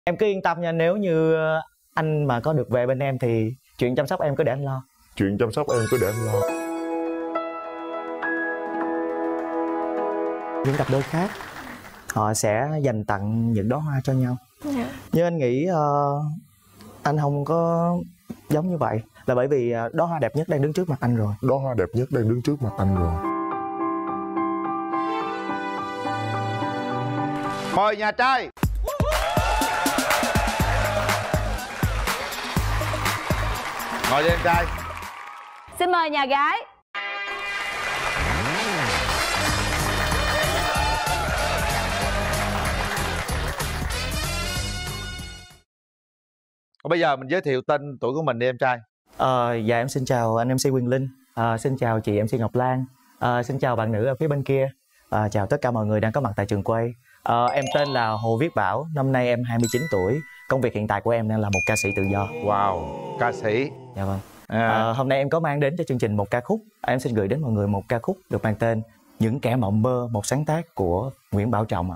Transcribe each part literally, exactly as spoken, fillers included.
Em cứ yên tâm nha, nếu như anh mà có được về bên em thì chuyện chăm sóc em cứ để anh lo. Chuyện chăm sóc em cứ để anh lo. Những cặp đôi khác họ sẽ dành tặng những đóa hoa cho nhau. Dạ. Nhưng anh nghĩ uh, anh không có giống như vậy, là bởi vì đóa hoa đẹp nhất đang đứng trước mặt anh rồi. Đóa hoa đẹp nhất đang đứng trước mặt anh rồi. Mời nhà trai. Ngồi đi em trai. Xin mời nhà gái. Bây giờ mình giới thiệu tên tuổi của mình đi em trai. Ờ, dạ em xin chào anh em xê Quyền Linh, à, xin chào chị em xê Ngọc Lan, à, xin chào bạn nữ ở phía bên kia, à, chào tất cả mọi người đang có mặt tại trường quay. à, Em tên là Hồ Viết Bảo, năm nay em hai mươi chín tuổi. Công việc hiện tại của em đang là một ca sĩ tự do. Wow, ca sĩ. Dạ vâng. à. à, Hôm nay em có mang đến cho chương trình một ca khúc. Em xin gửi đến mọi người một ca khúc được mang tên Những Kẻ Mộng Mơ, một sáng tác của Nguyễn Bảo Trọng ạ.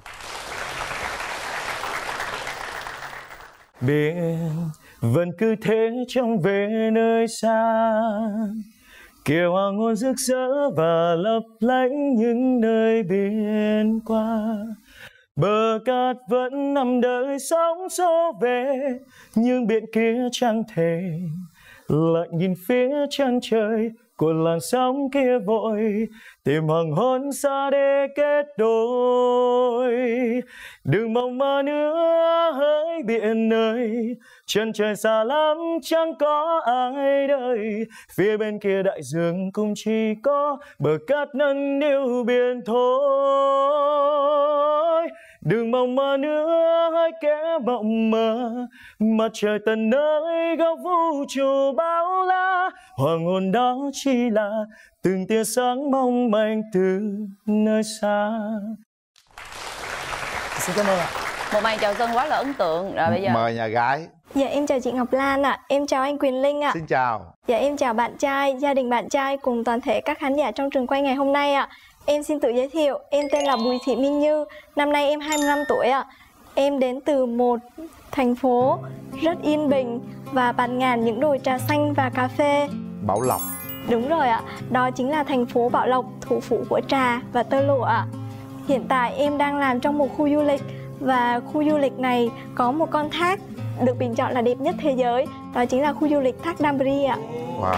Biển vẫn cứ thế trong về nơi xa, kiều hoàng hôn rực rỡ và lấp lánh những nơi biển qua. Bờ cát vẫn nằm đợi sóng xô về, nhưng biển kia chẳng thể lại nhìn phía chân trời của làn sóng kia vội tìm hoàng hôn xa để kết đôi. Đừng mong mơ nữa hỡi biển ơi, chân trời xa lắm chẳng có ai đợi. Phía bên kia đại dương cũng chỉ có bờ cát nâng niu biển thôi. Đừng mong mơ nữa hỡi kẻ mộng mơ, mặt trời tận nơi góc vũ trụ bao la. Hoàng hôn đó chỉ là từng tia sáng mong manh từ nơi xa. Xin cảm ơn ạ. Một màn chào sân quá là ấn tượng. Rồi bây giờ mời nhà gái. Dạ em chào chị Ngọc Lan ạ. À. Em chào anh Quyền Linh ạ. À. Xin chào. Dạ em chào bạn trai, gia đình bạn trai cùng toàn thể các khán giả trong trường quay ngày hôm nay ạ. À. Em xin tự giới thiệu, em tên là Bùi Thị Minh Như, năm nay em hai mươi lăm tuổi ạ. À. Em đến từ một thành phố rất yên bình và bạt ngàn những đồi trà xanh và cà phê. Bảo Lộc. Đúng rồi ạ, đó chính là thành phố Bảo Lộc, thủ phủ của trà và tơ lụa ạ. Hiện tại em đang làm trong một khu du lịch và khu du lịch này có một con thác được bình chọn là đẹp nhất thế giới, đó chính là khu du lịch thác Đam Ri ạ. Wow.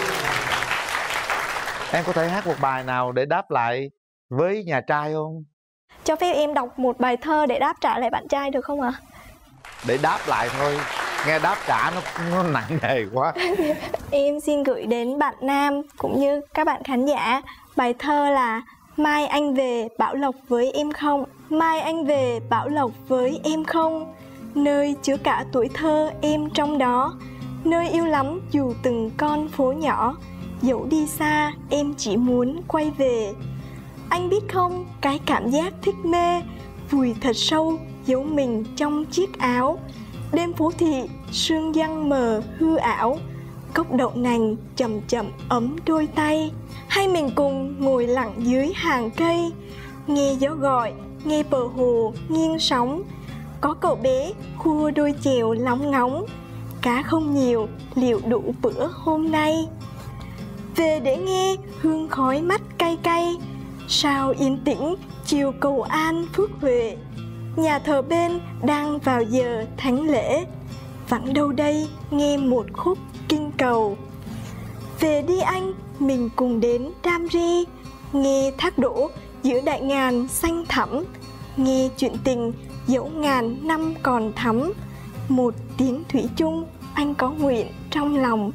Em có thể hát một bài nào để đáp lại với nhà trai không? Cho phép em đọc một bài thơ để đáp trả lại bạn trai được không ạ? Để đáp lại thôi, nghe đáp trả nó, nó nặng nề quá. Em xin gửi đến bạn nam cũng như các bạn khán giả bài thơ là Mai anh về Bảo Lộc với em không? Mai anh về Bảo Lộc với em không? Nơi chứa cả tuổi thơ em trong đó, nơi yêu lắm dù từng con phố nhỏ. Dẫu đi xa em chỉ muốn quay về. Anh biết không, cái cảm giác thích mê vùi thật sâu giấu mình trong chiếc áo. Đêm phố thị sương giăng mờ hư ảo, cốc đậu nành chậm chậm ấm đôi tay. Hay mình cùng ngồi lặng dưới hàng cây, nghe gió gọi, nghe bờ hồ nghiêng sóng. Có cậu bé khua đôi chèo lóng ngóng, cá không nhiều liệu đủ bữa hôm nay. Về để nghe hương khói mắt cay cay, sao yên tĩnh chiều cầu an phước huệ. Nhà thờ bên đang vào giờ thánh lễ, vắng đâu đây nghe một khúc kinh cầu. Về đi anh, mình cùng đến Đam Ri, nghe thác đổ giữa đại ngàn xanh thẳm, nghe chuyện tình dẫu ngàn năm còn thắm. Một tiếng thủy chung anh có nguyện trong lòng.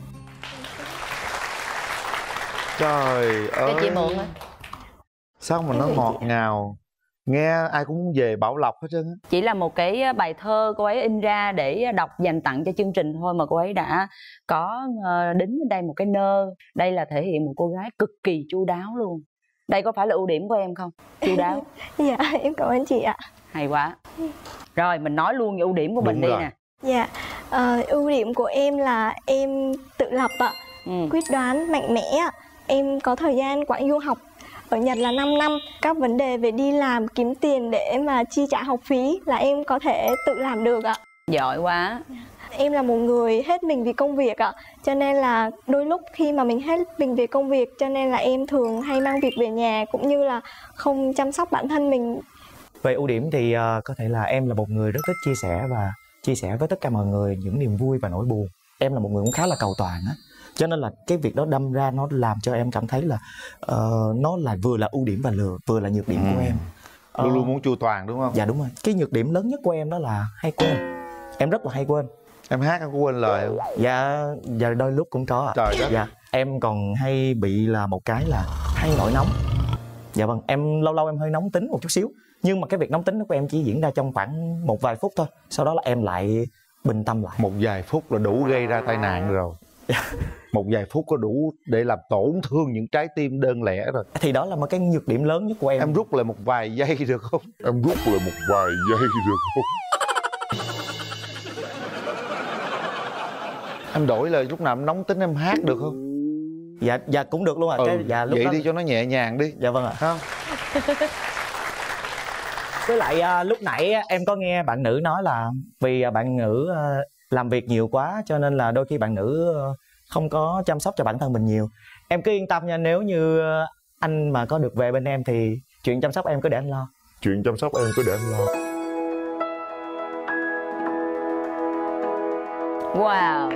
Trời ơi, cho chị mượn á. sao mà nó ngọt ngào, nghe ai cũng muốn về Bảo Lộc hết trơn á. Chỉ là một cái bài thơ cô ấy in ra để đọc dành tặng cho chương trình thôi mà cô ấy đã có đính ở đây một cái nơ. Đây là thể hiện một cô gái cực kỳ chu đáo luôn. Đây có phải là ưu điểm của em không? Chu đáo. Dạ em cảm ơn chị ạ. Hay quá. Rồi mình nói luôn ưu điểm của mình đi nè. Dạ, uh, ưu điểm của em là em tự lập ạ. Ừ. Quyết đoán, mạnh mẽ. Em có thời gian quãng du học ở Nhật là năm năm. Các vấn đề về đi làm, kiếm tiền để mà chi trả học phí là em có thể tự làm được ạ. Giỏi quá. Em là một người hết mình vì công việc ạ. Cho nên là đôi lúc khi mà mình hết mình vì công việc, cho nên là em thường hay mang việc về nhà, cũng như là không chăm sóc bản thân mình. Về ưu điểm thì uh, có thể là em là một người rất thích chia sẻ và chia sẻ với tất cả mọi người những niềm vui và nỗi buồn. Em là một người cũng khá là cầu toàn á, cho nên là cái việc đó đâm ra nó làm cho em cảm thấy là uh, nó là vừa là ưu điểm và lừa vừa là nhược điểm ừ. của em. Luôn uh, luôn muốn chu toàn đúng không? Dạ đúng rồi. Cái nhược điểm lớn nhất của em đó là hay quên. Em rất là hay quên. Em hát em có quên lời không? Dạ, dạ đôi lúc cũng có ạ. Trời đất. Dạ, em còn hay bị là một cái là hay nổi nóng. Dạ vâng, em lâu lâu em hơi nóng tính một chút xíu. Nhưng mà cái việc nóng tính của em chỉ diễn ra trong khoảng một vài phút thôi. Sau đó là em lại bình tâm lại. Một vài phút là đủ gây ra tai nạn rồi. Một vài phút có đủ để làm tổn thương những trái tim đơn lẻ rồi. Thì đó là một cái nhược điểm lớn nhất của em. Em rút lại một vài giây được không? Em rút lại một vài giây được không? Em đổi lời lúc nào em nóng tính em hát được không? Dạ, dạ cũng được luôn ạ. Ừ, cái, dạ, lúc vậy đó... đi cho nó nhẹ nhàng đi. Dạ vâng ạ. Không? Với lại à, lúc nãy em có nghe bạn nữ nói là vì bạn nữ à, làm việc nhiều quá, cho nên là đôi khi bạn nữ à, không có chăm sóc cho bản thân mình nhiều. Em cứ yên tâm nha, nếu như anh mà có được về bên em thì chuyện chăm sóc em cứ để anh lo. Chuyện chăm sóc em cứ để anh lo. Wow.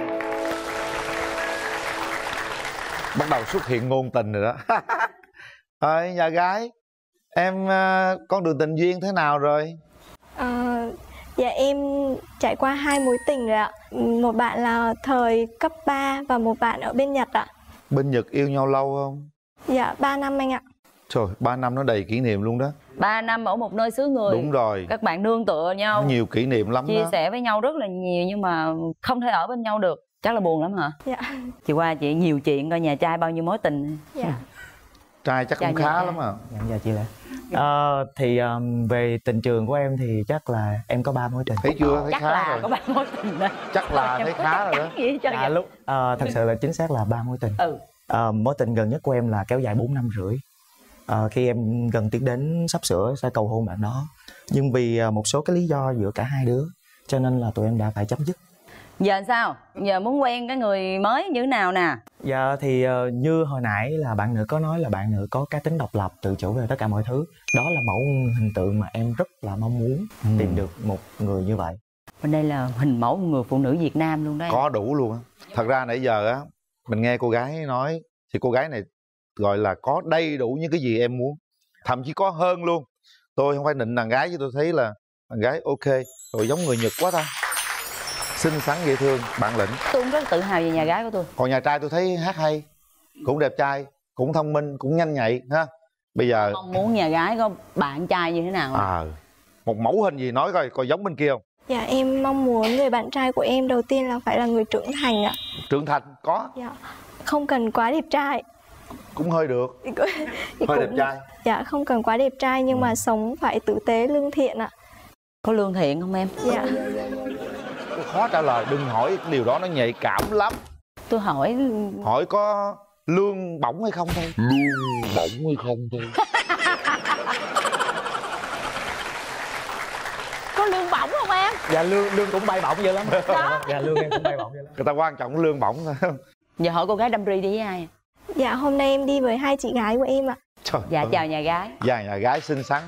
Bắt đầu xuất hiện ngôn tình rồi đó. Thôi nhà gái, em con đường tình duyên thế nào rồi? À, dạ em trải qua hai mối tình rồi ạ. Một bạn là thời cấp ba và một bạn ở bên Nhật ạ. Bên Nhật yêu nhau lâu không? Dạ ba năm anh ạ. Trời, ba năm nó đầy kỷ niệm luôn đó. Ba năm ở một nơi xứ người. Đúng rồi. Các bạn nương tựa nhau. Nó nhiều kỷ niệm lắm. Chia đó. sẻ với nhau rất là nhiều nhưng mà không thể ở bên nhau được. Chắc là buồn lắm hả? Dạ. Chị qua chị nhiều chuyện coi nhà trai bao nhiêu mối tình. Dạ. Trai chắc Chào cũng khá trai. lắm à. Dạ, dạ chị Lệ. À, thì um, về tình trường của em thì chắc là em có ba mối tình. Thấy chưa? Thấy Chắc khá là rồi. có ba mối tình đó. Chắc là thấy khá rồi đó. Gì cho À, lúc uh, thật sự là chính xác là ba mối tình. Ừ. Uh, mối tình gần nhất của em là kéo dài bốn năm rưỡi. Uh, khi em gần tiến đến sắp sửa sẽ cầu hôn bạn đó, nhưng vì uh, một số cái lý do giữa cả hai đứa cho nên là tụi em đã phải chấm dứt. Giờ sao? Giờ muốn quen cái người mới như thế nào nè? Dạ thì uh, như hồi nãy là bạn nữ có nói là bạn nữ có cá tính độc lập, tự chủ về tất cả mọi thứ. Đó là mẫu hình tượng mà em rất là mong muốn ừ. tìm được một người như vậy. Bên đây là hình mẫu người phụ nữ Việt Nam luôn đấy. Có đủ luôn á. Thật ra nãy giờ á mình nghe cô gái nói thì cô gái này gọi là có đầy đủ những cái gì em muốn, thậm chí có hơn luôn. Tôi không phải nịnh đàn gái chứ tôi thấy là đàn gái ok rồi, giống người Nhật quá ta, xinh xắn dễ thương, bản lĩnh. Tôi cũng rất tự hào về nhà gái của tôi. Còn nhà trai tôi thấy hát hay, cũng đẹp trai, cũng thông minh, cũng nhanh nhạy ha. Bây giờ mong muốn nhà gái có bạn trai như thế nào? À, một mẫu hình gì nói coi coi giống bên kia không? Dạ em mong muốn người bạn trai của em đầu tiên là phải là người trưởng thành ạ. Trưởng thành có. Dạ. Không cần quá đẹp trai. Cũng hơi được. Thì hơi cũng... đẹp trai. Dạ không cần quá đẹp trai nhưng ừ. mà sống phải tử tế lương thiện ạ. Có lương thiện không em? Dạ. Khó trả lời, đừng hỏi điều đó, nó nhạy cảm lắm. Tôi hỏi hỏi có lương bổng hay không thôi. Lương bổng hay không thôi. Có lương bổng không em? Dạ lương lương cũng bay bổng dữ lắm đó. Dạ lương em cũng bay bổng dữ lắm. Người ta quan trọng lương bổng thôi. Giờ hỏi cô gái đâm ri đi với ai? Dạ hôm nay em đi với hai chị gái của em ạ. Trời dạ ơi. Chào nhà gái. Dạ nhà gái xinh xắn.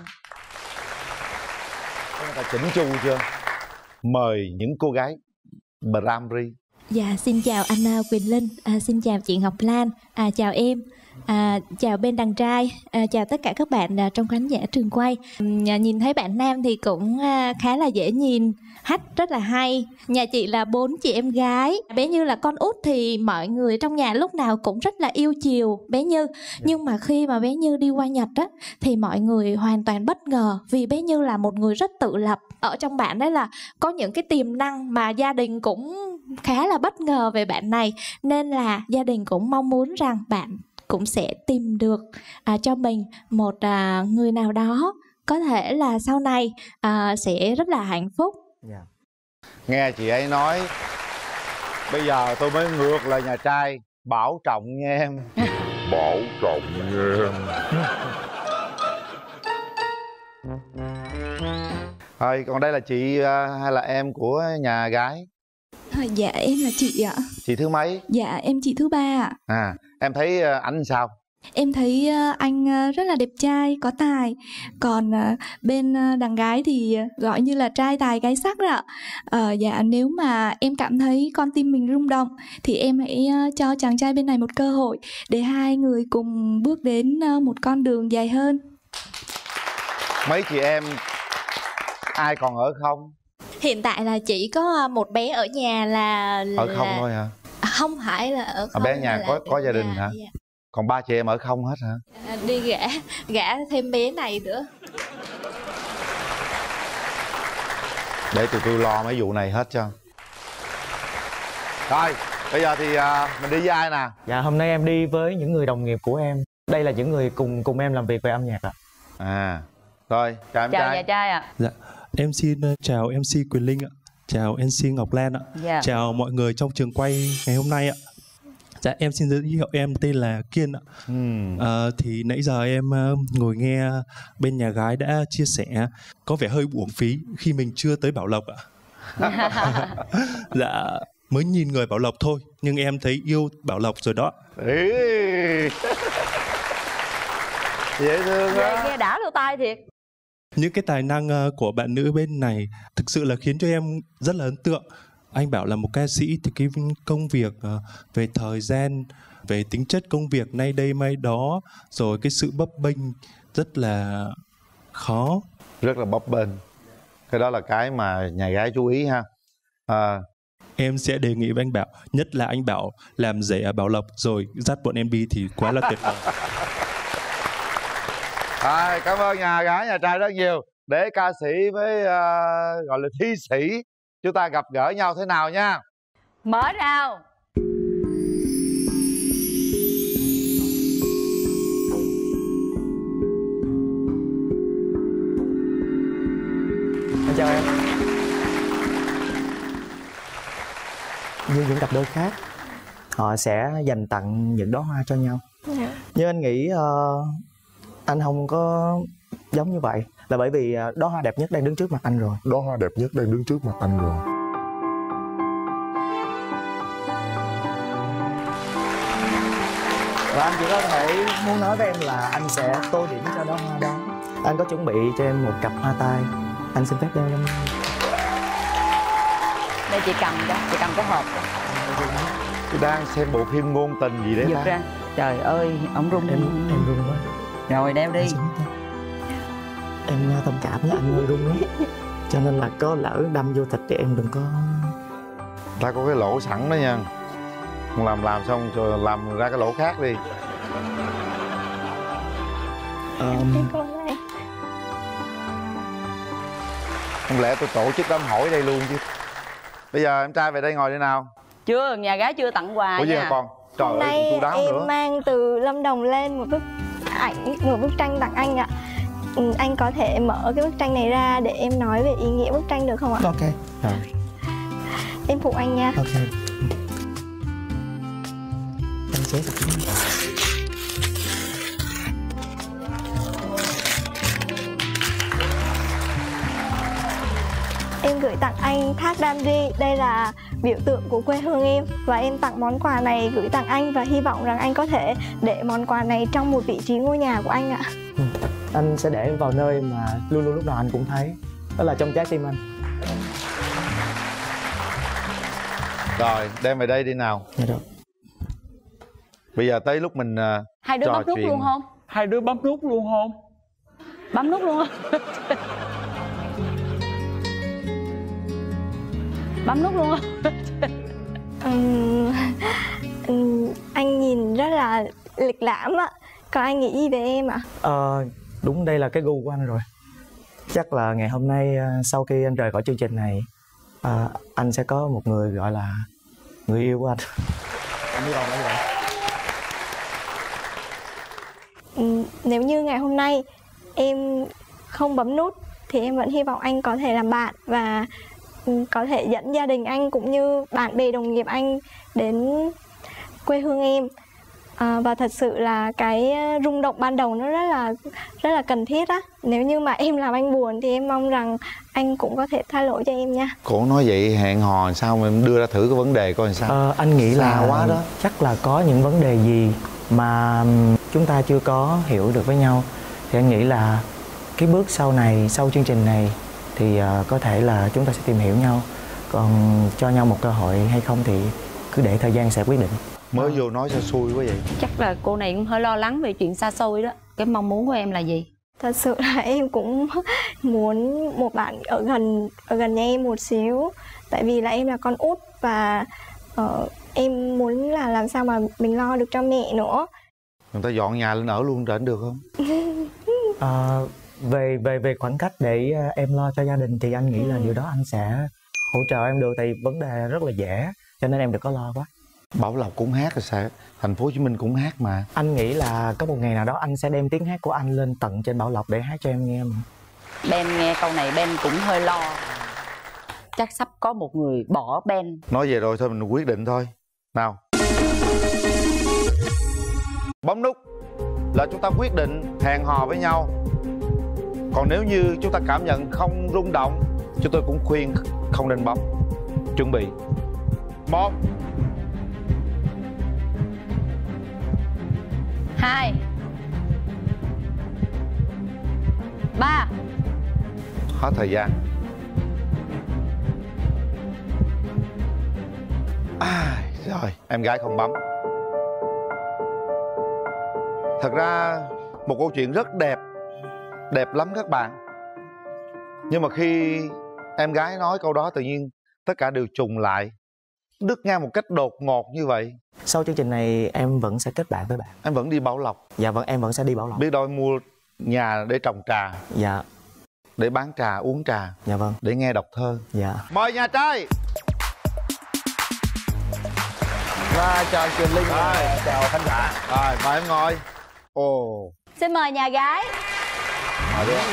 Người ta chỉnh chu chưa? Mời những cô gái Bramri. Dạ xin chào anh Quỳnh Linh, à, xin chào chị Ngọc Lan, à, chào em, à, chào bên đàn trai, à, chào tất cả các bạn à, trong khán giả trường quay. À, nhìn thấy bạn nam thì cũng à, khá là dễ nhìn, hát rất là hay. Nhà chị là bốn chị em gái, bé Như là con út thì mọi người trong nhà lúc nào cũng rất là yêu chiều bé Như. Nhưng mà khi mà bé Như đi qua Nhật á thì mọi người hoàn toàn bất ngờ vì bé Như là một người rất tự lập. Ở trong bạn đấy là có những cái tiềm năng mà gia đình cũng khá là bất ngờ về bạn này, nên là gia đình cũng mong muốn rằng bạn cũng sẽ tìm được à, cho mình một à, người nào đó có thể là sau này à, sẽ rất là hạnh phúc. Yeah. Nghe chị ấy nói, bây giờ tôi mới ngược lại nhà trai, bảo trọng nha em. Bảo trọng nha em. Rồi còn đây là chị à, hay là em của nhà gái? À, dạ em là chị ạ. Chị thứ mấy? Dạ em chị thứ ba ạ. À em thấy à, ảnh sao? Em thấy uh, anh uh, rất là đẹp trai, có tài. Còn uh, bên uh, đàn gái thì uh, gọi như là trai tài gái sắc đó ạ. uh, Dạ nếu mà em cảm thấy con tim mình rung động thì em hãy uh, cho chàng trai bên này một cơ hội để hai người cùng bước đến uh, một con đường dài hơn. Mấy chị em ai còn ở không? Hiện tại là chỉ có một bé ở nhà là, là... Ở không thôi hả? À, không phải là ở không. Ở bé nhà là có có gia đình nhà, hả? dạ. Còn ba chị em ở không hết hả? À, đi gả gả thêm bé này nữa. Để tụi tôi lo mấy vụ này hết cho. Rồi bây giờ thì à, mình đi với ai nè? Dạ hôm nay em đi với những người đồng nghiệp của em. Đây là những người cùng cùng em làm việc về âm nhạc ạ. À rồi chào em Chào trai. nhà trai ạ. Dạ, em xin uh, chào em xê Quyền Linh ạ, chào em xê Ngọc Lan ạ, Dạ. chào mọi người trong trường quay ngày hôm nay ạ. Dạ em xin giới thiệu em tên là Kiên ạ. Ừ. À, thì nãy giờ em uh, ngồi nghe bên nhà gái đã chia sẻ có vẻ hơi uổng phí khi mình chưa tới Bảo Lộc ạ. Dạ mới nhìn người Bảo Lộc thôi nhưng em thấy yêu Bảo Lộc rồi đó. Ý. Dễ thương Nghe, đó. nghe đã lỗ tai thiệt. Những cái tài năng uh, của bạn nữ bên này thực sự là khiến cho em rất là ấn tượng. Anh bảo là một ca sĩ thì cái công việc uh, về thời gian, về tính chất công việc nay đây mai đó, rồi cái sự bấp bênh rất là khó. Rất là bấp bênh. Cái đó là cái mà nhà gái chú ý ha. À, Em sẽ đề nghị với anh Bảo, nhất là anh Bảo làm rể ở Bảo Lộc rồi dắt bọn em đi thì quá là tuyệt vời. à, cảm ơn nhà gái nhà trai rất nhiều. Để ca sĩ với uh, gọi là thi sĩ chúng ta gặp gỡ nhau thế nào nha. Mở rào. Em chào em. Như những cặp đôi khác, họ sẽ dành tặng những đóa hoa cho nhau. Dạ. Nhưng anh nghĩ uh, anh không có giống như vậy, là bởi vì uh, đóa hoa đẹp nhất đang đứng trước mặt anh rồi. Đóa hoa đẹp nhất đang đứng trước mặt anh rồi. Và anh chỉ có thể muốn nói với em là anh sẽ tô điểm cho đóa hoa đó. Anh có chuẩn bị cho em một cặp hoa tai. Anh xin phép đeo lên. Đây chị cầm cho, chị cầm cái hộp cho. Tôi đang xem bộ phim ngôn tình gì đấy Giật ta? ra. Trời ơi, ổng rung. Em em run quá. Rồi đeo đi. Em, xin phép. Em thông cảm với anh hơi run lắm. Cho nên là có lỡ đâm vô thịt thì em đừng có. Ta có cái lỗ sẵn đó nha. Làm làm xong rồi làm ra cái lỗ khác đi. Um, Cái con này. Không lẽ tôi tổ chức đám hỏi đây luôn chứ. Bây giờ em trai về đây ngồi đi nào. Chưa, nhà gái chưa tặng quà Ủa gì nha. hả con? Trời Hôm ơi, nay chu đáo em nữa. mang từ Lâm Đồng lên một bức ảnh, một bức tranh tặng anh ạ. Ừ, anh có thể mở cái bức tranh này ra để em nói về ý nghĩa bức tranh được không ạ? ok. Rồi, Em phụ anh nha. ok. Anh sẽ thật lắm. Em gửi tặng anh thác Đam Ri. Đây là biểu tượng của quê hương em. Và em tặng món quà này gửi tặng anh. Và hy vọng rằng anh có thể để món quà này trong một vị trí ngôi nhà của anh ạ. Ừ. Anh sẽ để vào nơi mà luôn luôn lúc nào anh cũng thấy. Đó là trong trái tim anh. Rồi, đem về đây đi nào. Dạ rồi. Bây giờ tới lúc mình uh, Hai đứa trò bấm nút chuyện. luôn không? Hai đứa bấm nút luôn không? Bấm nút luôn không? Bấm nút luôn không? Ừm, ừm, anh nhìn rất là lịch lãm ạ. Còn anh nghĩ gì về em ạ? Ờ, đúng đây là cái gu của anh rồi. Chắc là ngày hôm nay ờ, sau khi anh rời khỏi chương trình này, ờ, anh sẽ có một người gọi là người yêu của anh. Anh hy vọng là như vậy. Ừm, Nếu như ngày hôm nay em không bấm nút thì em vẫn hy vọng anh có thể làm bạn và ừm, có thể dẫn gia đình anh cũng như bạn bè đồng nghiệp anh đến quê hương em. À, và thật sự là cái rung động ban đầu nó rất là rất là cần thiết á. Nếu như mà em làm anh buồn thì em mong rằng anh cũng có thể tha lỗi cho em nha. Cổ nói vậy hẹn hò sao mà em đưa ra thử cái vấn đề coi làm sao. Ờ, anh nghĩ Xa là quá đó. chắc là có những vấn đề gì mà chúng ta chưa có hiểu được với nhau. Thì anh nghĩ là cái bước sau này, sau chương trình này thì uh, có thể là chúng ta sẽ tìm hiểu nhau. Còn cho nhau một cơ hội hay không thì cứ để thời gian sẽ quyết định. Mới vô nói sao xui quá vậy. Chắc là cô này cũng hơi lo lắng về chuyện xa xôi đó. Cái mong muốn của em là gì? Thật sự là em cũng muốn một bạn ở gần ở gần nhà em một xíu. Tại vì là em là con út và uh, em muốn là làm sao mà mình lo được cho mẹ nữa. Người ta dọn nhà lên ở luôn rảnh được không? À, về về về khoảng cách để uh, em lo cho gia đình thì anh nghĩ ừ. là điều đó anh sẽ hỗ trợ em được. Tại vì vấn đề rất là dễ cho nên em đừng có lo quá. Bảo Lộc cũng hát rồi sao? Thành phố Hồ Chí Minh cũng hát mà. Anh nghĩ là có một ngày nào đó anh sẽ đem tiếng hát của anh lên tận trên Bảo Lộc để hát cho em nghe mà. Ben nghe câu này Ben cũng hơi lo. Chắc sắp có một người bỏ Ben. Nói về rồi thôi mình quyết định thôi. Nào. Bấm nút là chúng ta quyết định hẹn hò với nhau. Còn nếu như chúng ta cảm nhận không rung động, chúng tôi cũng khuyên không nên bấm. Chuẩn bị. Một. Hai. Ba. Hết thời gian. À, rồi, em gái không bấm. Thật ra một câu chuyện rất đẹp, đẹp lắm các bạn. Nhưng mà khi em gái nói câu đó tự nhiên tất cả đều trùng lại, đứt ngang một cách đột ngột như vậy. Sau chương trình này em vẫn sẽ kết bạn với bạn. Em vẫn đi Bảo Lộc. Dạ vâng, em vẫn sẽ đi Bảo Lộc. Biết đâu em mua nhà để trồng trà. Dạ. Để bán trà, uống trà. Dạ vâng. Để nghe đọc thơ. Dạ. Mời nhà trai. Và chào Truyền Linh. Rồi, chào khán giả. Rồi, mời em ngồi. Ồ. Xin mời nhà gái. Mời đi.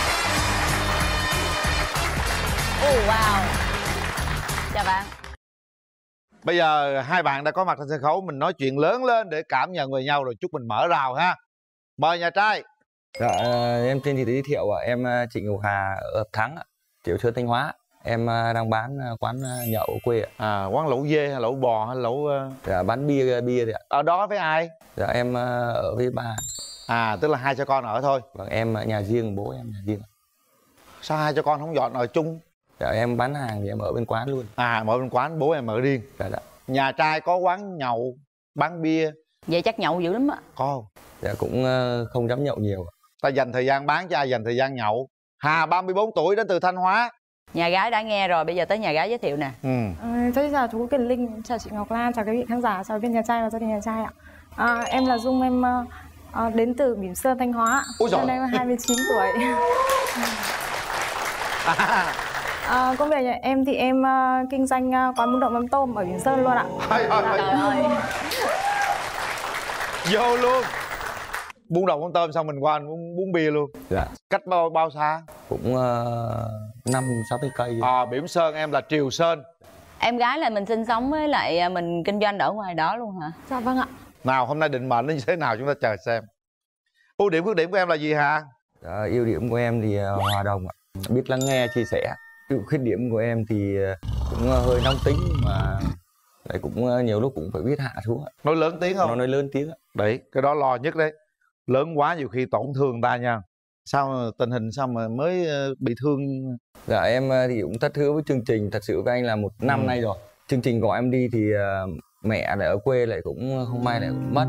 Oh, wow. Chào bạn. Bây giờ hai bạn đã có mặt trên sân khấu, mình nói chuyện lớn lên để cảm nhận về nhau rồi chút mình mở rào ha. Mời nhà trai. Dạ, em tên thì giới thiệu ạ, em Trịnh Ngọc Hà ở Hợp Thắng, Tiểu Sơn, Thanh Hóa. Em đang bán quán nhậu ở quê ạ. À, quán lẩu dê hay lẩu bò hay lẩu... Dạ, bán bia bia đấy ạ. Ở đó với ai? Dạ, em ở với ba. À, tức là hai cha con ở thôi. Vâng, em ở nhà riêng, bố em nhà riêng. Sao hai cha con không dọn ở chung? Dạ, em bán hàng thì em ở bên quán luôn. À, mở bên quán, bố em ở riêng. Dạ, dạ. Nhà trai có quán nhậu, bán bia. Vậy chắc nhậu dữ lắm á. Có không? Dạ, cũng không dám nhậu nhiều. Ta dành thời gian bán cho ai dành thời gian nhậu. Hà ba mươi bốn tuổi đến từ Thanh Hóa. Nhà gái đã nghe rồi, bây giờ tới nhà gái giới thiệu nè. Ừ. À, tôi chào chú Kiền Linh, chào chị Ngọc Lan, chào các vị khán giả, chào bên nhà trai và gia đình nhà trai ạ. À, em là Dung, em uh, đến từ Bỉm Sơn, Thanh Hóa. Năm nay em hai mươi chín tuổi. À. À, công việc nhà em thì em uh, kinh doanh uh, quán bún đậu mắm tôm ở Bỉm Sơn luôn ạ. Trời ơi. Vô luôn. Bún đậu mắm tôm xong mình qua bún, bún bia luôn. Dạ. Cách bao bao xa? Cũng năm sáu mươi cây. À, Bỉm Sơn, em là Triều Sơn. Em gái là mình sinh sống với lại mình kinh doanh ở ngoài đó luôn hả? Dạ vâng ạ. Nào hôm nay định mệnh nó như thế nào chúng ta chờ xem. Ưu điểm khuyết điểm của em là gì hả? Dạ, ưu điểm của em thì hòa đồng ạ, biết lắng nghe chia sẻ. Khuyết điểm của em thì cũng hơi nóng tính mà lại cũng nhiều lúc cũng phải biết hạ xuống. Nói lớn tiếng không? Nó nói lớn tiếng. Đấy, cái đó lo nhất đấy. Lớn quá nhiều khi tổn thương ta nha. Sao tình hình sao mà mới bị thương? Dạ, em thì cũng thất hứa với chương trình thật sự với anh là một năm ừ. nay rồi. Chương trình gọi em đi thì mẹ lại ở quê lại cũng không may lại cũng mất.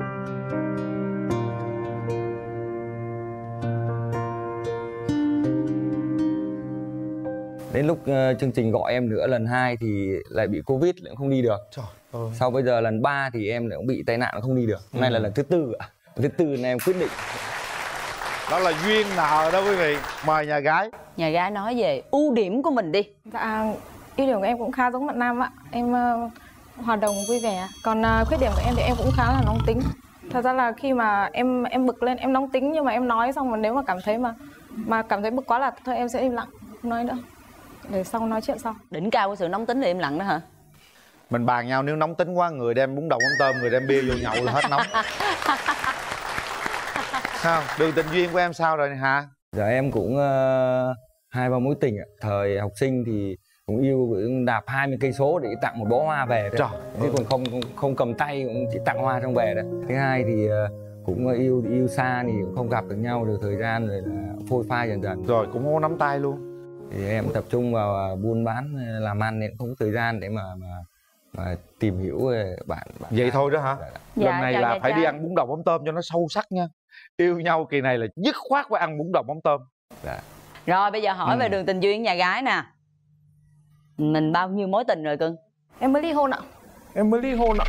Đến lúc uh, chương trình gọi em nữa lần hai thì lại bị Covid, lại không đi được. Trời ơi. Sau bây giờ lần ba thì em lại cũng bị tai nạn không đi được. Hôm nay ừ. là lần thứ tư ạ. Thứ tư nên em quyết định. Đó là duyên nợ đó quý vị. Mời nhà gái. Nhà gái nói về ưu điểm của mình đi. Dạ, ưu điểm của em cũng khá giống bạn nam ạ. Em uh, hòa đồng vui vẻ. Còn uh, khuyết điểm của em thì em cũng khá là nóng tính. Thật ra là khi mà em em bực lên em nóng tính, nhưng mà em nói xong mà nếu mà cảm thấy mà mà cảm thấy bực quá là thôi em sẽ im lặng, không nói nữa. Để sau nói chuyện sau. Đỉnh cao của sự nóng tính là im lặng đó hả? Mình bàn nhau nếu nóng tính quá, người đem bún đậu mắm tôm, người đem bia vô nhậu là hết nóng. Sao đường tình duyên của em sao rồi hả? Dạ em cũng uh, hai ba mối tình ạ. Thời học sinh thì cũng yêu đạp hai mươi cây số để tặng một bó hoa về đấy. Chứ còn không không cầm tay, cũng chỉ tặng hoa trong về đấy. Thứ hai thì uh, cũng yêu yêu xa thì cũng không gặp được nhau được thời gian, rồi là phôi pha dần dần. Rồi cũng không có nắm tay luôn. Thì em tập trung vào buôn bán làm ăn nên không có thời gian để mà mà, mà tìm hiểu bạn, bạn vậy thôi đó hả? Dạ, lần này dạ, là dạ, phải dạ. đi ăn bún đậu mắm tôm cho nó sâu sắc nha. Yêu nhau kỳ này là dứt khoát phải ăn bún đậu mắm tôm. Dạ. Rồi bây giờ hỏi ừ. về đường tình duyên nhà gái nè. Mình bao nhiêu mối tình rồi cưng? Em mới ly hôn ạ. Em mới ly hôn ạ.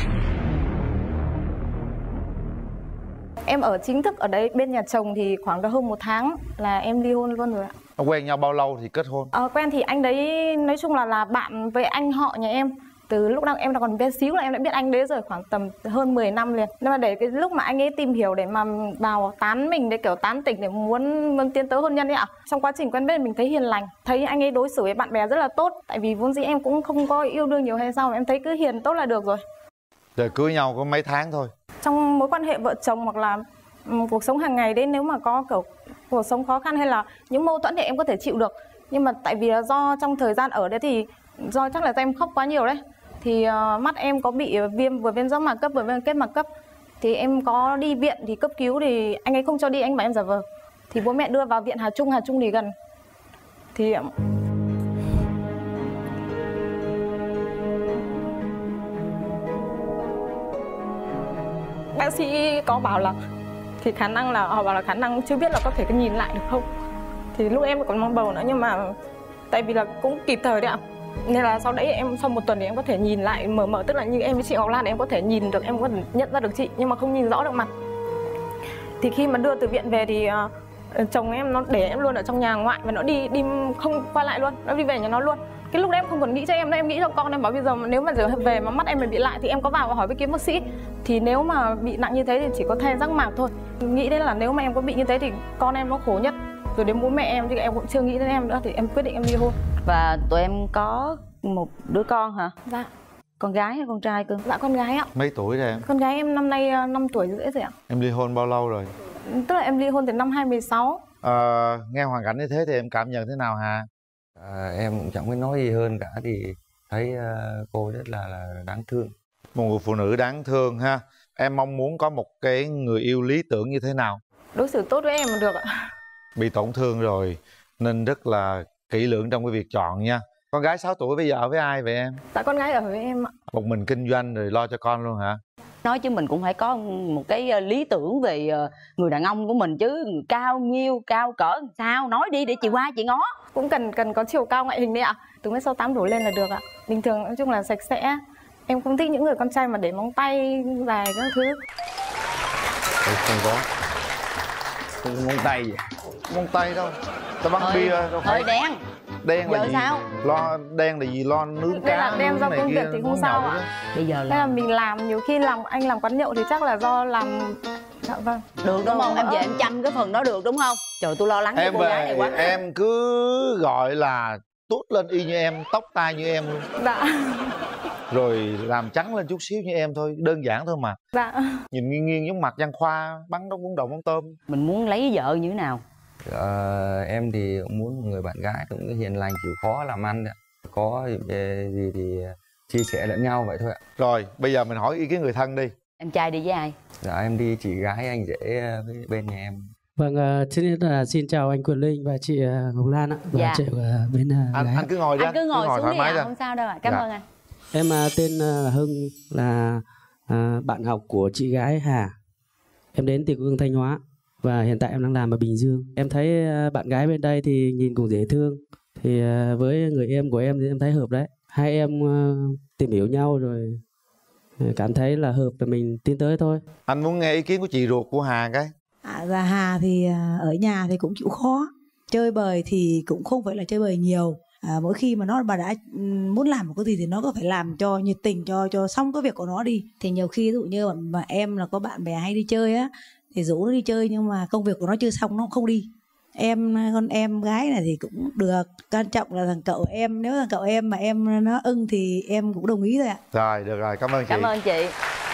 Em ở chính thức ở đấy bên nhà chồng thì khoảng hơn một tháng là em ly hôn luôn rồi ạ. Quen nhau bao lâu thì kết hôn? Ờ, quen thì anh đấy nói chung là là bạn với anh họ nhà em. Từ lúc nào em còn bé xíu là em đã biết anh đấy rồi, khoảng tầm hơn mười năm liền. Nhưng mà để cái lúc mà anh ấy tìm hiểu để mà vào tán mình, để kiểu tán tỉnh để muốn, muốn tiến tới hôn nhân ấy ạ. Trong quá trình quen biết mình thấy hiền lành, thấy anh ấy đối xử với bạn bè rất là tốt. Tại vì vốn dĩ em cũng không có yêu đương nhiều hay sao, em thấy cứ hiền tốt là được rồi. Rồi cưới nhau có mấy tháng thôi. Trong mối quan hệ vợ chồng hoặc là um, cuộc sống hàng ngày đấy, nếu mà có kiểu cuộc sống khó khăn hay là những mâu thuẫn thì em có thể chịu được. Nhưng mà tại vì là do trong thời gian ở đấy thì do chắc là do em khóc quá nhiều đấy, thì uh, mắt em có bị viêm, vừa viêm giác mạc cấp vừa viêm kết mạc cấp. Thì em có đi viện thì cấp cứu thì anh ấy không cho đi, anh bảo em giả vờ. Thì bố mẹ đưa vào viện Hà Trung, Hà Trung thì gần. Thì bác sĩ có bảo là thì khả năng là họ bảo là khả năng chưa biết là có thể cái nhìn lại được không. Thì lúc em còn mang bầu nữa, nhưng mà tại vì là cũng kịp thời đấy ạ. Nên là sau đấy em sau một tuần thì em có thể nhìn lại mở mở, tức là như em với chị Ngọc Lan thì em có thể nhìn được, em có thể nhận ra được chị nhưng mà không nhìn rõ được mặt. Thì khi mà đưa từ viện về thì uh, chồng em nó để em luôn ở trong nhà ngoại và nó đi đi không qua lại luôn, nó đi về nhà nó luôn. Cái lúc đấy em không còn nghĩ cho em nữa, em nghĩ cho con em, bảo bây giờ nếu mà giờ về mà mắt em mà bị lại thì em có vào và hỏi với kiếm bác sĩ. Thì nếu mà bị nặng như thế thì chỉ có thay giác mạc thôi. Nghĩ đến là nếu mà em có bị như thế thì con em nó khổ nhất. Rồi đến bố mẹ em thì em cũng chưa nghĩ đến em nữa, thì em quyết định em ly hôn. Và tụi em có một đứa con hả? Dạ. Con gái hay con trai cưng? Dạ con gái ạ. Mấy tuổi rồi em? Con gái em năm nay năm tuổi rưỡi rồi ạ. Em ly hôn bao lâu rồi? Tức là em ly hôn từ năm hai mươi sáu. À, nghe hoàn cảnh như thế thì em cảm nhận thế nào Hà? À, em cũng chẳng biết nói gì hơn cả, thì thấy uh, cô rất là, là đáng thương. Một người phụ nữ đáng thương ha. Em mong muốn có một cái người yêu lý tưởng như thế nào? Đối xử tốt với em mà được ạ. Bị tổn thương rồi nên rất là kỹ lưỡng trong cái việc chọn nha. Con gái sáu tuổi bây giờ ở với ai vậy em? Dạ con gái ở với em ạ. Một mình kinh doanh rồi lo cho con luôn hả? Nói chứ mình cũng phải có một cái lý tưởng về người đàn ông của mình chứ. Cao nhiêu, cao cỡ sao, nói đi để chị qua chị ngó. Cũng cần cần có chiều cao ngoại hình đấy ạ. Từ mét sáu tám đổ lên là được ạ. Bình thường nói chung là sạch sẽ. Em không thích những người con trai mà để móng tay dài các thứ. Tôi không có. Không có móng tay gì. Móng tay đâu. Tao bắn hơi, bia đâu phải. Hơi đen. Đen là giờ gì? sao? Lo đen là gì? Lo nướng cá. Đây là đen do công việc thì không sao ạ. Bây giờ là... Đây là mình làm, nhiều khi làm anh làm quán nhậu thì chắc là do làm. Dạ vâng. Được đúng không? Em về em chăm cái phần đó được đúng không? Trời tôi lo lắng cho em cô về, gái này quá. Em cứ gọi là tút lên y như em, tóc tai như em luôn. Dạ. Rồi làm trắng lên chút xíu như em thôi, đơn giản thôi mà. Dạ. Nhìn nghiêng nghiêng giống mặt Văn Khoa bắn đống bún đậu mắm tôm. Mình muốn lấy vợ như thế nào? Ờ, em thì cũng muốn một người bạn gái cũng hiền lành, chịu khó làm ăn đấy. Có gì thì chia sẻ lẫn nhau vậy thôi ạ. Rồi bây giờ mình hỏi ý kiến người thân đi. Em trai đi với ai? Dạ em đi chị gái anh rể với bên nhà em. Vâng, trước hết là xin chào anh Quyền Linh và chị Ngọc Lan ạ. Và dạ. chị bên anh, gái. Anh cứ ngồi đi. Anh cứ ngồi, cứ ngồi xuống đi ạ, ra. không sao đâu ạ. Cảm dạ. ơn anh. Em tên là Hưng, là bạn học của chị gái Hà. Em đến từ quê Thanh Hóa và hiện tại em đang làm ở Bình Dương. Em thấy bạn gái bên đây thì nhìn cũng dễ thương. Thì với người em của em thì em thấy hợp đấy. Hai em tìm hiểu nhau rồi cảm thấy là hợp và mình tiến tới thôi. Anh muốn nghe ý kiến của chị ruột của Hà cái. À, và Hà thì ở nhà thì cũng chịu khó. Chơi bời thì cũng không phải là chơi bời nhiều. À, mỗi khi mà nó mà đã muốn làm một cái gì thì nó có phải làm cho nhiệt tình, cho cho xong cái việc của nó đi. Thì nhiều khi ví dụ như mà em là có bạn bè hay đi chơi á, thì rủ nó đi chơi nhưng mà công việc của nó chưa xong nó cũng không đi. em con em gái này thì cũng được, quan trọng là thằng cậu em, nếu thằng cậu em mà em nó ưng thì em cũng đồng ý thôi ạ. Rồi được rồi, cảm ơn chị. Cảm ơn chị.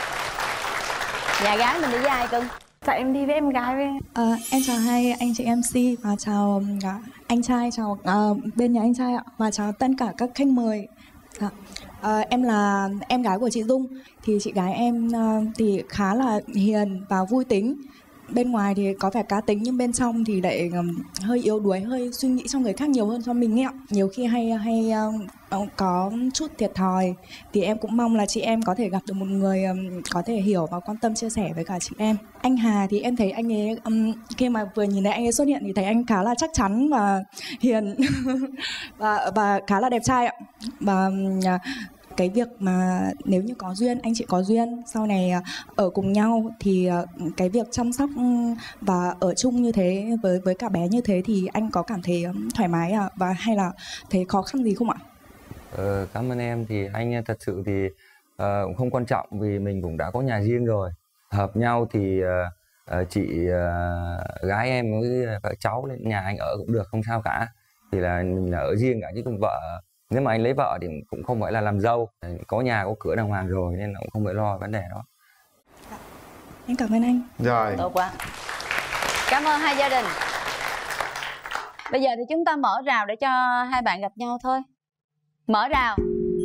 Nhà gái mình đi với ai cưng? Dạ em đi với em gái với. À, em chào hai anh chị em xê và chào anh trai, chào uh, bên nhà anh trai ạ, và chào tất cả các khách mời. Dạ. À, em là em gái của chị Dung. Thì chị gái em uh, thì khá là hiền và vui tính. Bên ngoài thì có vẻ cá tính nhưng bên trong thì lại um, hơi yếu đuối, hơi suy nghĩ cho người khác nhiều hơn cho mình ấy ạ. Nhiều khi hay hay uh, có chút thiệt thòi. Thì em cũng mong là chị em có thể gặp được một người um, có thể hiểu và quan tâm chia sẻ với cả chị em. Anh Hà thì em thấy anh ấy um, khi mà vừa nhìn thấy anh ấy xuất hiện thì thấy anh khá là chắc chắn và hiền và và khá là đẹp trai ạ. Và uh, cái việc mà nếu như có duyên, anh chị có duyên sau này ở cùng nhau thì cái việc chăm sóc và ở chung như thế với với cả bé như thế thì anh có cảm thấy thoải mái à? Và hay là thấy khó khăn gì không ạ? Ờ, cảm ơn em. Thì anh thật sự thì uh, cũng không quan trọng vì mình cũng đã có nhà riêng rồi. Hợp nhau thì uh, uh, chị uh, gái em với các cháu lên nhà anh ở cũng được, không sao cả. Thì là mình là ở riêng cả chứ không vợ. Nếu mà anh lấy vợ thì cũng không phải là làm dâu, có nhà có cửa đàng hoàng rồi nên là cũng không phải lo vấn đề đó. Em cảm ơn anh. Rồi. Tốt quá. Cảm ơn hai gia đình. Bây giờ thì chúng ta mở rào để cho hai bạn gặp nhau thôi. Mở rào.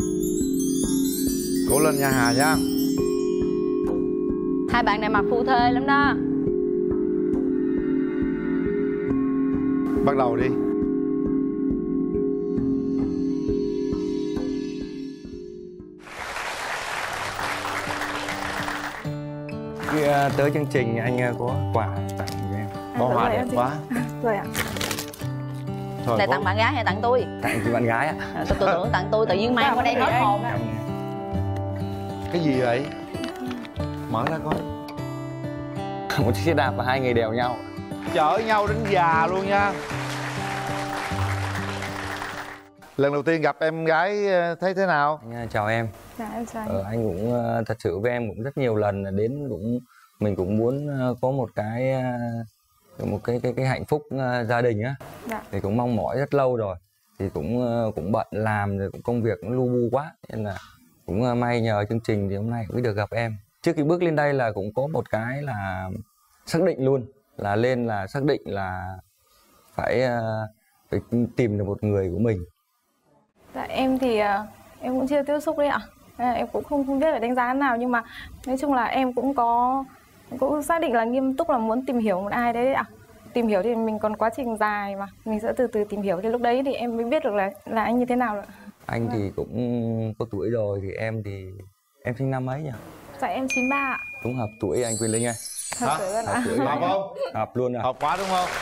Cố lên nha Hà nha. Hai bạn này mặc phu thê lắm đó. Bắt đầu đi. Khi uh, tới chương trình anh uh, có quà tặng cho em. Bó hoa đẹp quá. Rồi ạ. Thôi, này tặng bạn gái hay tặng tôi? Tặng chị bạn gái ạ. À, tôi, tôi tưởng tặng tôi, tự nhiên mang qua đây hết hồn. Cái gì vậy? Mở ra coi. Một chiếc xe đạp và hai người đèo nhau. Chở nhau đến già luôn nha. Lần đầu tiên gặp em gái thấy thế nào? Anh, chào em. Dạ em chào anh. Ờ, anh cũng thật sự với em cũng rất nhiều lần đến, cũng mình cũng muốn có một cái một cái cái cái hạnh phúc gia đình á. Dạ. Thì cũng mong mỏi rất lâu rồi. Thì cũng cũng bận làm rồi cũng công việc cũng lu bu quá nên là cũng may nhờ chương trình thì hôm nay cũng được gặp em. Trước khi bước lên đây là cũng có một cái là xác định luôn, là lên là xác định là phải, phải tìm được một người của mình. Dạ em thì em cũng chưa tiếp xúc đấy ạ. Em cũng không không biết phải đánh giá thế nào, nhưng mà nói chung là em cũng có cũng xác định là nghiêm túc là muốn tìm hiểu một ai đấy, đấy ạ. Tìm hiểu thì mình còn quá trình dài mà mình sẽ từ từ tìm hiểu, thì lúc đấy thì em mới biết được là là anh như thế nào rồi. Anh thì cũng có tuổi rồi, thì em thì em sinh năm mấy nhỉ? Dạ em chín ba ạ. Cũng hợp tuổi anh Quyền Linh ơi. Hợp tuổi luôn ạ. Hợp, hợp không? Hợp luôn à. Hợp quá đúng không?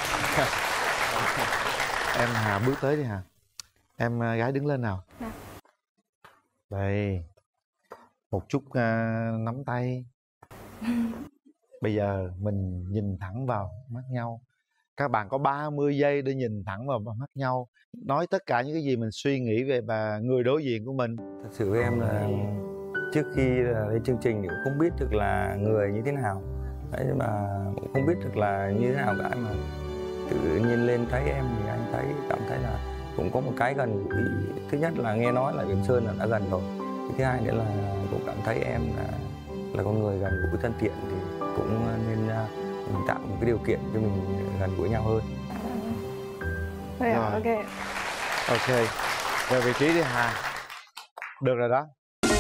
Em Hà bước tới đi Hà. Em gái đứng lên nào. Dạ. Đây. Một chút uh, nắm tay. Bây giờ mình nhìn thẳng vào mắt nhau. Các bạn có ba mươi giây để nhìn thẳng vào mắt nhau, nói tất cả những cái gì mình suy nghĩ về bà người đối diện của mình. Thật sự với em là trước khi lên chương trình thì cũng không biết được là người như thế nào. Đấy, mà cũng không biết được là như thế nào cả, mà tự nhiên lên thấy em thì anh thấy cảm thấy là cũng có một cái gần gũi. Thứ nhất là nghe nói là Điểm Sơn là đã gần rồi. Thứ hai nữa là cũng cảm thấy em là là con người gần gũi thân thiện, thì cũng nên mình tạo một cái điều kiện cho mình gần gũi nhau hơn. Rồi, rồi. Ok. Ok. Về vị trí đi Hà. Được rồi đó.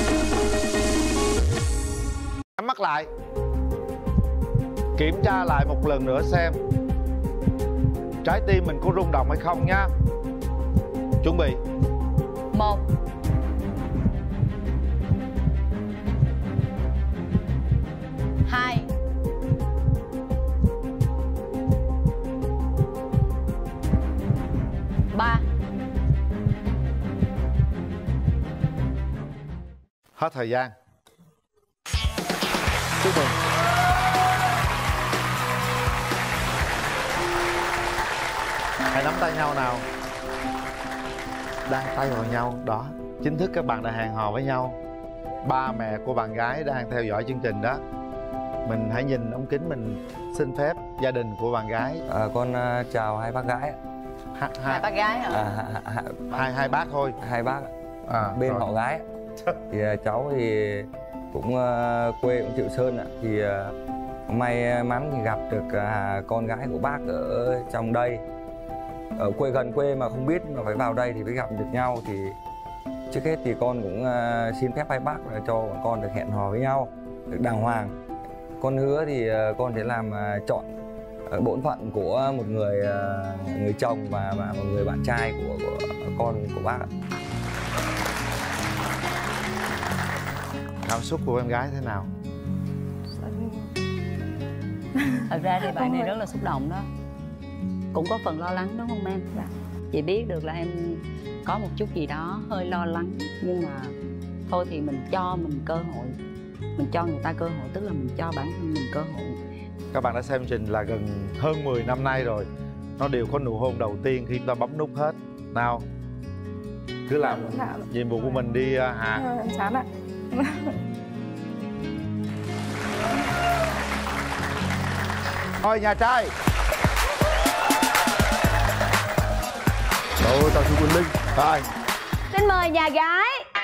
Nhắm mắt lại. Kiểm tra lại một lần nữa xem trái tim mình có rung động hay không nhá. Chuẩn bị. Một. Hai. Ba. Hết thời gian. Chúc mừng. Hãy nắm tay nhau nào. Đang tay vào nhau. Đó. Chính thức các bạn đã hẹn hò với nhau. Ba mẹ của bạn gái đang theo dõi chương trình đó. Mình hãy nhìn ống kính, mình xin phép gia đình của bạn gái. À, con uh, chào hai bác gái. Ha, hai ha, bác gái hả? À, ha, ha, hai hai bác thôi. Hai bác À, bên rồi. họ gái. Thì uh, cháu thì cũng uh, quê cũng Triệu Sơn ạ. Thì uh, may mắn thì gặp được uh, con gái của bác ở trong đây. Ở quê gần quê mà không biết mà phải vào đây thì mới gặp được nhau. Thì trước hết thì con cũng uh, xin phép hai bác là cho bọn con được hẹn hò với nhau được đàng hoàng. Con hứa thì uh, con sẽ làm uh, chọn uh, bổn phận của một người uh, người chồng và, và một người bạn trai của, của con của bác ạ. Cảm xúc của em gái thế nào? Thật ra thì bạn này rất là xúc động đó. Cũng có phần lo lắng đúng không em? Dạ. Chị biết được là em có một chút gì đó hơi lo lắng. Nhưng mà thôi thì mình cho mình cơ hội. Mình cho người ta cơ hội, tức là mình cho bản thân mình cơ hội. Các bạn đã xem chương trình là gần hơn mười năm nay rồi. Nó đều có nụ hôn đầu tiên khi chúng ta bấm nút hết. Nào, cứ làm Dạ. nhiệm vụ của mình đi Hà. Em chán ạ. Thôi nhà trai. Đâu, chào chú Quỳnh Linh. Rồi. Xin mời nhà gái.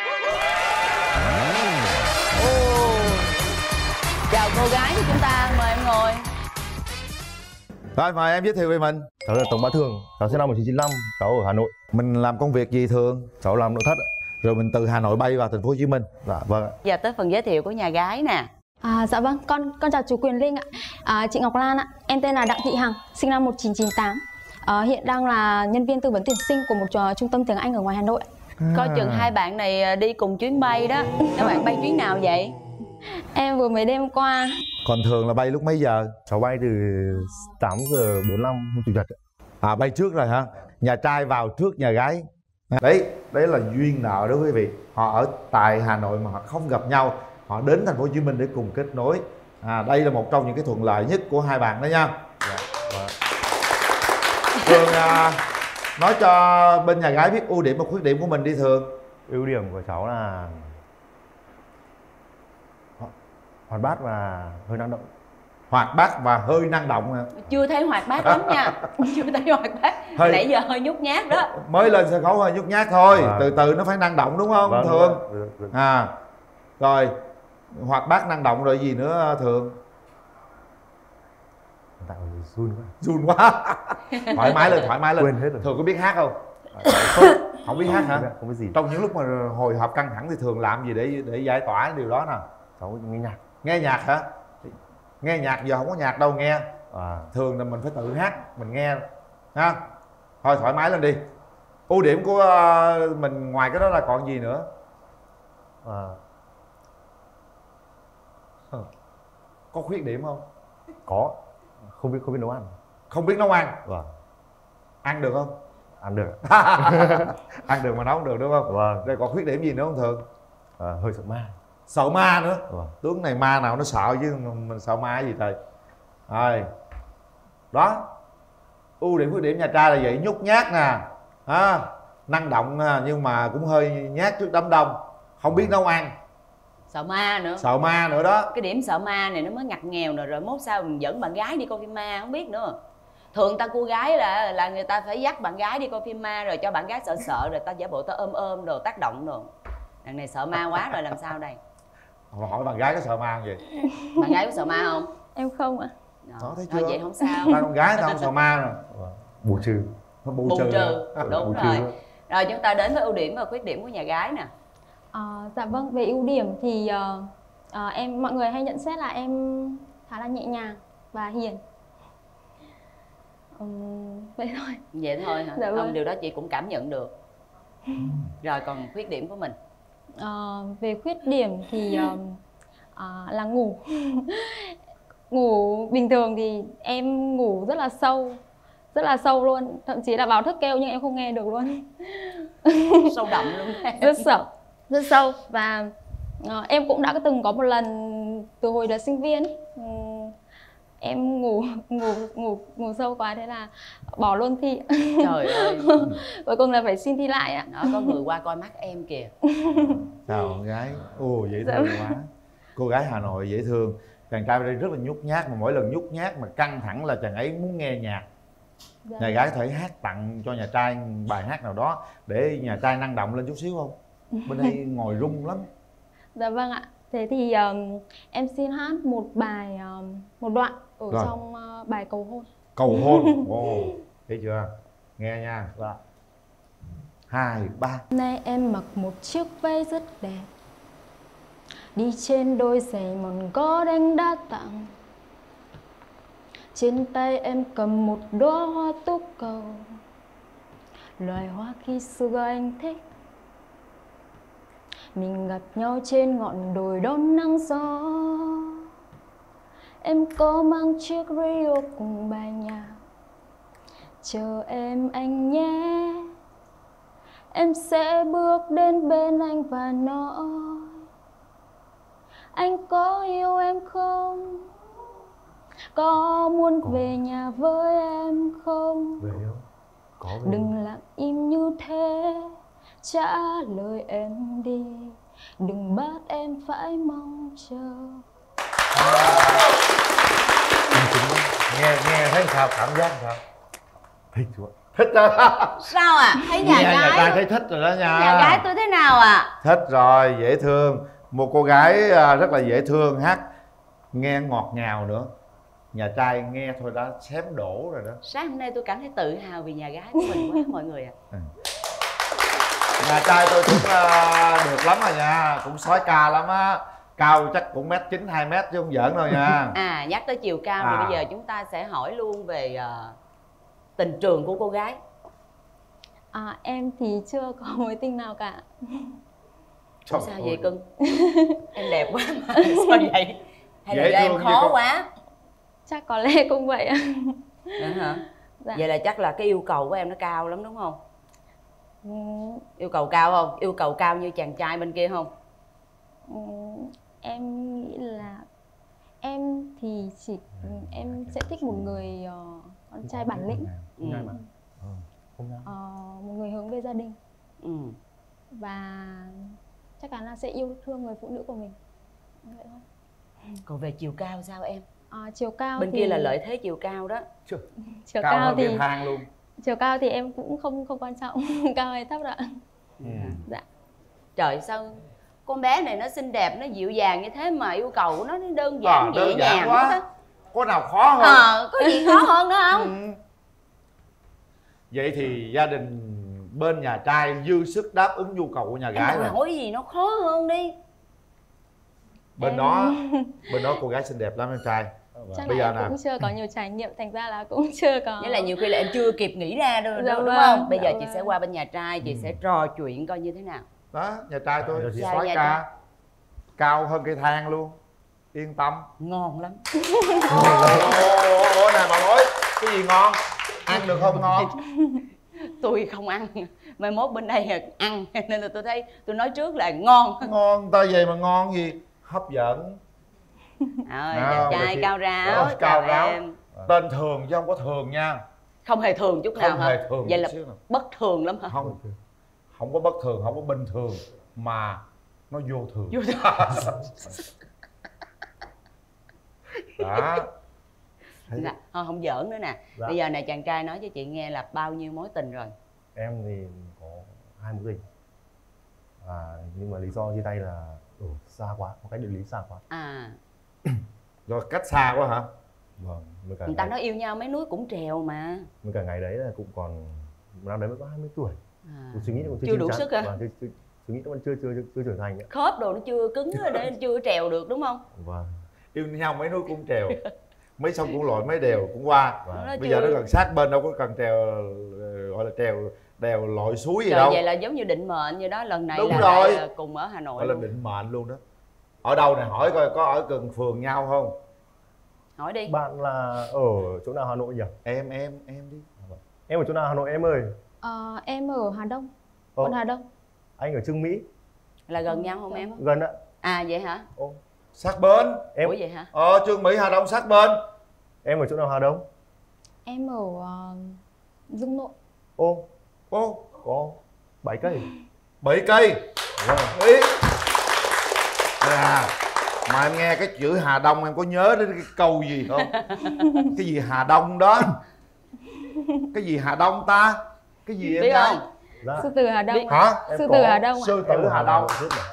Chào cô gái của chúng ta, mời em ngồi. Rồi mời em giới thiệu về mình. Cháu là Tống Bá Thường, cháu sinh năm một nghìn chín trăm chín mươi lăm, cháu ở Hà Nội. Mình làm công việc gì thường? Cháu làm nội thất. Rồi mình từ Hà Nội bay vào thành phố Hồ Chí Minh. Dạ vâng. Giờ tới phần giới thiệu của nhà gái nè. À, dạ vâng, con con chào chú Quyền Linh ạ. À, chị Ngọc Lan ạ. Em tên là Đặng Thị Hằng, sinh năm một nghìn chín trăm chín mươi tám. À, hiện đang là nhân viên tư vấn tuyển sinh của một uh, trung tâm tiếng Anh ở ngoài Hà Nội. À. Coi chừng hai bạn này đi cùng chuyến bay đó. Các bạn bay chuyến nào vậy? Em vừa mới đêm qua. Còn thường là bay lúc mấy giờ? Cháu bay từ tám giờ bốn mươi lăm hôm Chủ nhật. À bay trước rồi hả? Nhà trai vào trước nhà gái. Đấy, đấy là duyên nợ đó quý vị. Họ ở tại Hà Nội mà họ không gặp nhau, họ đến thành phố Hồ Chí Minh để cùng kết nối. À, đây là một trong những cái thuận lợi nhất của hai bạn đó nha. Dạ, vâng. Thường à, nói cho bên nhà gái biết ưu điểm và khuyết điểm của mình đi Thường. Ưu điểm của cháu là hoạt bát và hơi năng động. Hoạt bát và hơi năng động hả? Chưa thấy hoạt bát lắm nha. Chưa thấy hoạt bát. Hơi... Nãy giờ hơi nhút nhát đó. Mới lên sân khấu hơi nhút nhát thôi. Vâng. Từ từ nó phải năng động đúng không? Vâng, Thường vâng, vâng, vâng. À rồi, hoạt bát năng động rồi gì nữa Thường? Tại run quá. Run quá. Thoải mái lên, thoải mái lên. Quên hết rồi. Thường có biết hát không? Không, không biết hát hả? Không, không biết gì. Trong những lúc mà hồi hộp căng thẳng thì Thường làm gì để để giải tỏa điều đó nào? Cháu nghe nhạc. Nghe nhạc hả? Nghe nhạc giờ không có nhạc đâu nghe. À. Thường là mình phải tự hát, mình nghe ha. Thôi thoải mái lên đi. Ưu điểm của mình ngoài cái đó là còn gì nữa? À. Có khuyết điểm không? Có. Không biết không biết nấu ăn. Không biết nấu ăn? Vâng. Ăn được không? Ăn được. Ăn được mà nấu không được đúng không? Vâng. Rồi còn khuyết điểm gì nữa không Thường? À, hơi sợ ma. Sợ ma nữa? Vâng. Tướng này ma nào nó sợ chứ mình sợ ma gì trời. Rồi. Đó. Ưu điểm khuyết điểm nhà trai là vậy, nhút nhát nè. À, năng động nhưng mà cũng hơi nhát trước đám đông. Không biết nấu ăn. Sợ ma nữa. Sợ ma nữa đó. Cái điểm sợ ma này nó mới ngặt nghèo rồi. Rồi mốt sao mình dẫn bạn gái đi coi phim ma không biết nữa. Thường ta cô gái là là người ta phải dắt bạn gái đi coi phim ma rồi cho bạn gái sợ sợ rồi ta giả bộ ta ôm ôm đồ tác động đồ. Đằng này sợ ma quá rồi làm sao đây? Hỏi bạn gái có sợ ma không vậy? Bạn gái có sợ ma không? Em không ạ. Đó, thấy Thôi chưa? vậy không sao. Ta con gái tao không sợ ma rồi. Bù trừ. Bù, Bù trừ, trừ. Đúng Bù rồi. trừ. Rồi chúng ta đến với ưu điểm và khuyết điểm của nhà gái nè. À, dạ vâng, về ưu điểm thì uh, uh, em mọi người hay nhận xét là em khá là nhẹ nhàng và hiền. Um, vậy thôi. Vậy thôi hả? Dạ vâng. Không, điều đó chị cũng cảm nhận được. Rồi còn khuyết điểm của mình? Uh, về khuyết điểm thì uh, uh, là ngủ. Ngủ bình thường thì em ngủ rất là sâu, rất là sâu luôn, thậm chí là báo thức kêu nhưng em không nghe được luôn. Sâu đậm luôn. Rất sâu, rất sâu. Và uh, em cũng đã từng có một lần từ hồi là sinh viên ý, um, em ngủ ngủ ngủ ngủ sâu quá thế là bỏ luôn thi. Trời ơi. Cuối cùng là phải xin thi lại ạ. Đó, có người qua coi mắt em kìa. Chào con gái. Ồ dễ Dạ. thương quá. Cô gái Hà Nội dễ thương. chàng trai đây rất là nhút nhát, mà mỗi lần nhút nhát mà căng thẳng là chàng ấy muốn nghe nhạc. Dạ. Nhà gái có thể hát tặng cho nhà trai bài hát nào đó để nhà trai năng động lên chút xíu không? Bên đây ngồi rung lắm. Dạ vâng ạ. Thế thì um, em xin hát một bài, um, một đoạn ở rồi. trong uh, bài Cầu Hôn. Cầu Hôn. Wow. Thấy chưa? Nghe nha. Dạ. Hai, ba. Nay em mặc một chiếc váy rất đẹp, đi trên đôi giày mòn gót anh đã tặng. Trên tay em cầm một đóa hoa túc cầu, loài hoa khi xưa anh thích. Mình gặp nhau trên ngọn đồi đón nắng gió. Em có mang chiếc radio cùng bài nhạc. Chờ em anh nhé. Em sẽ bước đến bên anh và nói: anh có yêu em không? Có muốn về nhà với em không? Về đâu? Có về. Đừng lặng im như thế, trả lời em đi. Đừng bắt em phải mong chờ. Nghe nghe thấy sao, cảm giác sao? Thích quá. Thích đó. Sao ạ? À? Thấy nhà Nghe gái nhà trai thấy thích rồi đó nha. Nhà gái tôi thế nào ạ? À? Thích rồi, dễ thương. Một cô gái rất là dễ thương, hát nghe ngọt ngào nữa. Nhà trai nghe thôi đã xém đổ rồi đó. Sáng hôm nay tôi cảm thấy tự hào vì nhà gái của mình quá mọi người ạ. À. Ừ. Nhà trai tôi cũng uh, được lắm rồi nha, cũng sói ca lắm á. Cao chắc cũng mét chín, hai mét chứ không giỡn đâu nha. À, nhắc tới chiều cao à. thì bây giờ chúng ta sẽ hỏi luôn về uh, tình trường của cô gái. À, em thì chưa có mối tình nào cả. Sao ơi. Vậy cưng? Em đẹp quá mà sao vậy? Hay là do em khó con... quá? Chắc có lẽ cũng vậy. Dạ hả? Dạ. Vậy là chắc là cái yêu cầu của em nó cao lắm đúng không? Ừ. Yêu cầu cao không? Yêu cầu cao như chàng trai bên kia không? Ừ. Em nghĩ là em thì chỉ em sẽ thích một người uh, con trai bản lĩnh, ừ. uh, một người hướng về gia đình, ừ. và chắc chắn là sẽ yêu thương người phụ nữ của mình. Vậy thôi. Còn về chiều cao sao em? À, chiều cao bên thì... kia là lợi thế chiều cao đó. Chiều cao, cao thì thang luôn. Chiều cao thì em cũng không không quan trọng cao hay thấp ạ. Ừ. Dạ. Trời sao con bé này nó xinh đẹp, nó dịu dàng như thế mà yêu cầu của nó đơn giản à, nhẹ nhàng quá. Có nào khó hơn? Ờ, có gì khó hơn nữa không? Ừ. Vậy thì gia đình bên nhà trai dư sức đáp ứng nhu cầu của nhà gái em rồi. Hỏi gì nó khó hơn đi. Bên em... đó bên đó cô gái xinh đẹp lắm em trai. Chắc bây là giờ em nào? Cũng chưa có nhiều trải nghiệm, thành ra là cũng chưa có. Nghĩa là nhiều khi là em chưa kịp nghĩ ra đâu, dạ đúng vâng, không? Bây dạ giờ vâng. chị sẽ qua bên nhà trai, chị ừ. sẽ trò chuyện coi như thế nào. Đó, nhà trai tôi à, soái ca, cao hơn cây thang luôn, yên tâm. Ngon lắm. Ủa nè bà mối, cái gì ngon? Ăn được không ngon? Tôi không ăn, mai mốt bên đây là ăn, nên là tôi thấy tôi nói trước là ngon. Ngon, ta về mà ngon gì? Hấp dẫn. Rồi, đẹp trai cao ráo. Đó, cao ráo em. Tên thường chứ không có thường nha. Không hề thường chút nào không hả? Hề thường vậy là bất thường lắm hả? Không, không có bất thường, không có bình thường, mà nó vô thường. Vô thường. Đó. Dạ, thôi không giỡn nữa nè. Dạ. Bây giờ nè chàng trai nói cho chị nghe là bao nhiêu mối tình rồi? Em thì có hai mối tình. À, nhưng mà lý do chia tay là ừ, xa quá, có cái địa lý xa quá. À. Rồi cách xa quá hả? Vâng. Với cả người ta ngày... nói yêu nhau mấy núi cũng trèo mà. Với cả ngày đấy là cũng còn năm đấy mới có hai mươi tuổi. À. Suy nghĩ còn chưa, chưa đủ sức hả? Và suy nghĩ nó vẫn chưa chưa chưa trưởng thành nữa. Khớp đồ nó chưa cứng để chưa trèo được đúng không? Vâng. Yêu nhau mấy núi cũng trèo. Mấy sông cũng lội, mấy đèo cũng qua. Vâng. Bây chưa... giờ nó gần sát bên, đâu có cần trèo, gọi là trèo đèo lội suối gì. Trời, đâu vậy là giống như định mệnh vậy đó. Lần này đúng là rồi. Cùng ở Hà Nội gọi là định mệnh luôn đó. Ở đâu này, hỏi coi có ở gần phường nhau không? Hỏi đi. Bạn là ở chỗ nào Hà Nội nhỉ? Em em em đi. Em ở chỗ nào Hà Nội em ơi? Ờ, em ở Hà Đông. Quận Hà Đông. Anh ở Trương Mỹ. Là gần nhau không em? Gần ạ. À vậy hả? Ồ, sát bên. Em... Ủa vậy hả? Ờ, Trương Mỹ Hà Đông sát bên. Em ở chỗ nào Hà Đông? Em ở uh, Dương Nội. Ô, ô, có bảy cây. bảy cây. Vâng. Ý. À, Mà em nghe cái chữ Hà Đông em có nhớ đến cái câu gì không? Cái gì Hà Đông đó? Cái gì Hà Đông ta? Cái gì em biết trai? không? Dạ. Sư tử Hà Đông. Hả? Sư tử Hà Đông. Sư tử Hà Đông.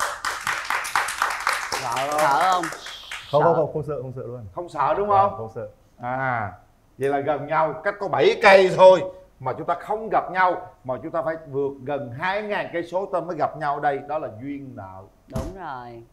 Sợ không? Không không không không sợ không sợ luôn. Không sợ đúng không? Không sợ. À, vậy là gần nhau cách có bảy cây thôi mà chúng ta không gặp nhau, mà chúng ta phải vượt gần hai ngàn cây số ta mới gặp nhau đây, đó là duyên nợ. Đúng rồi.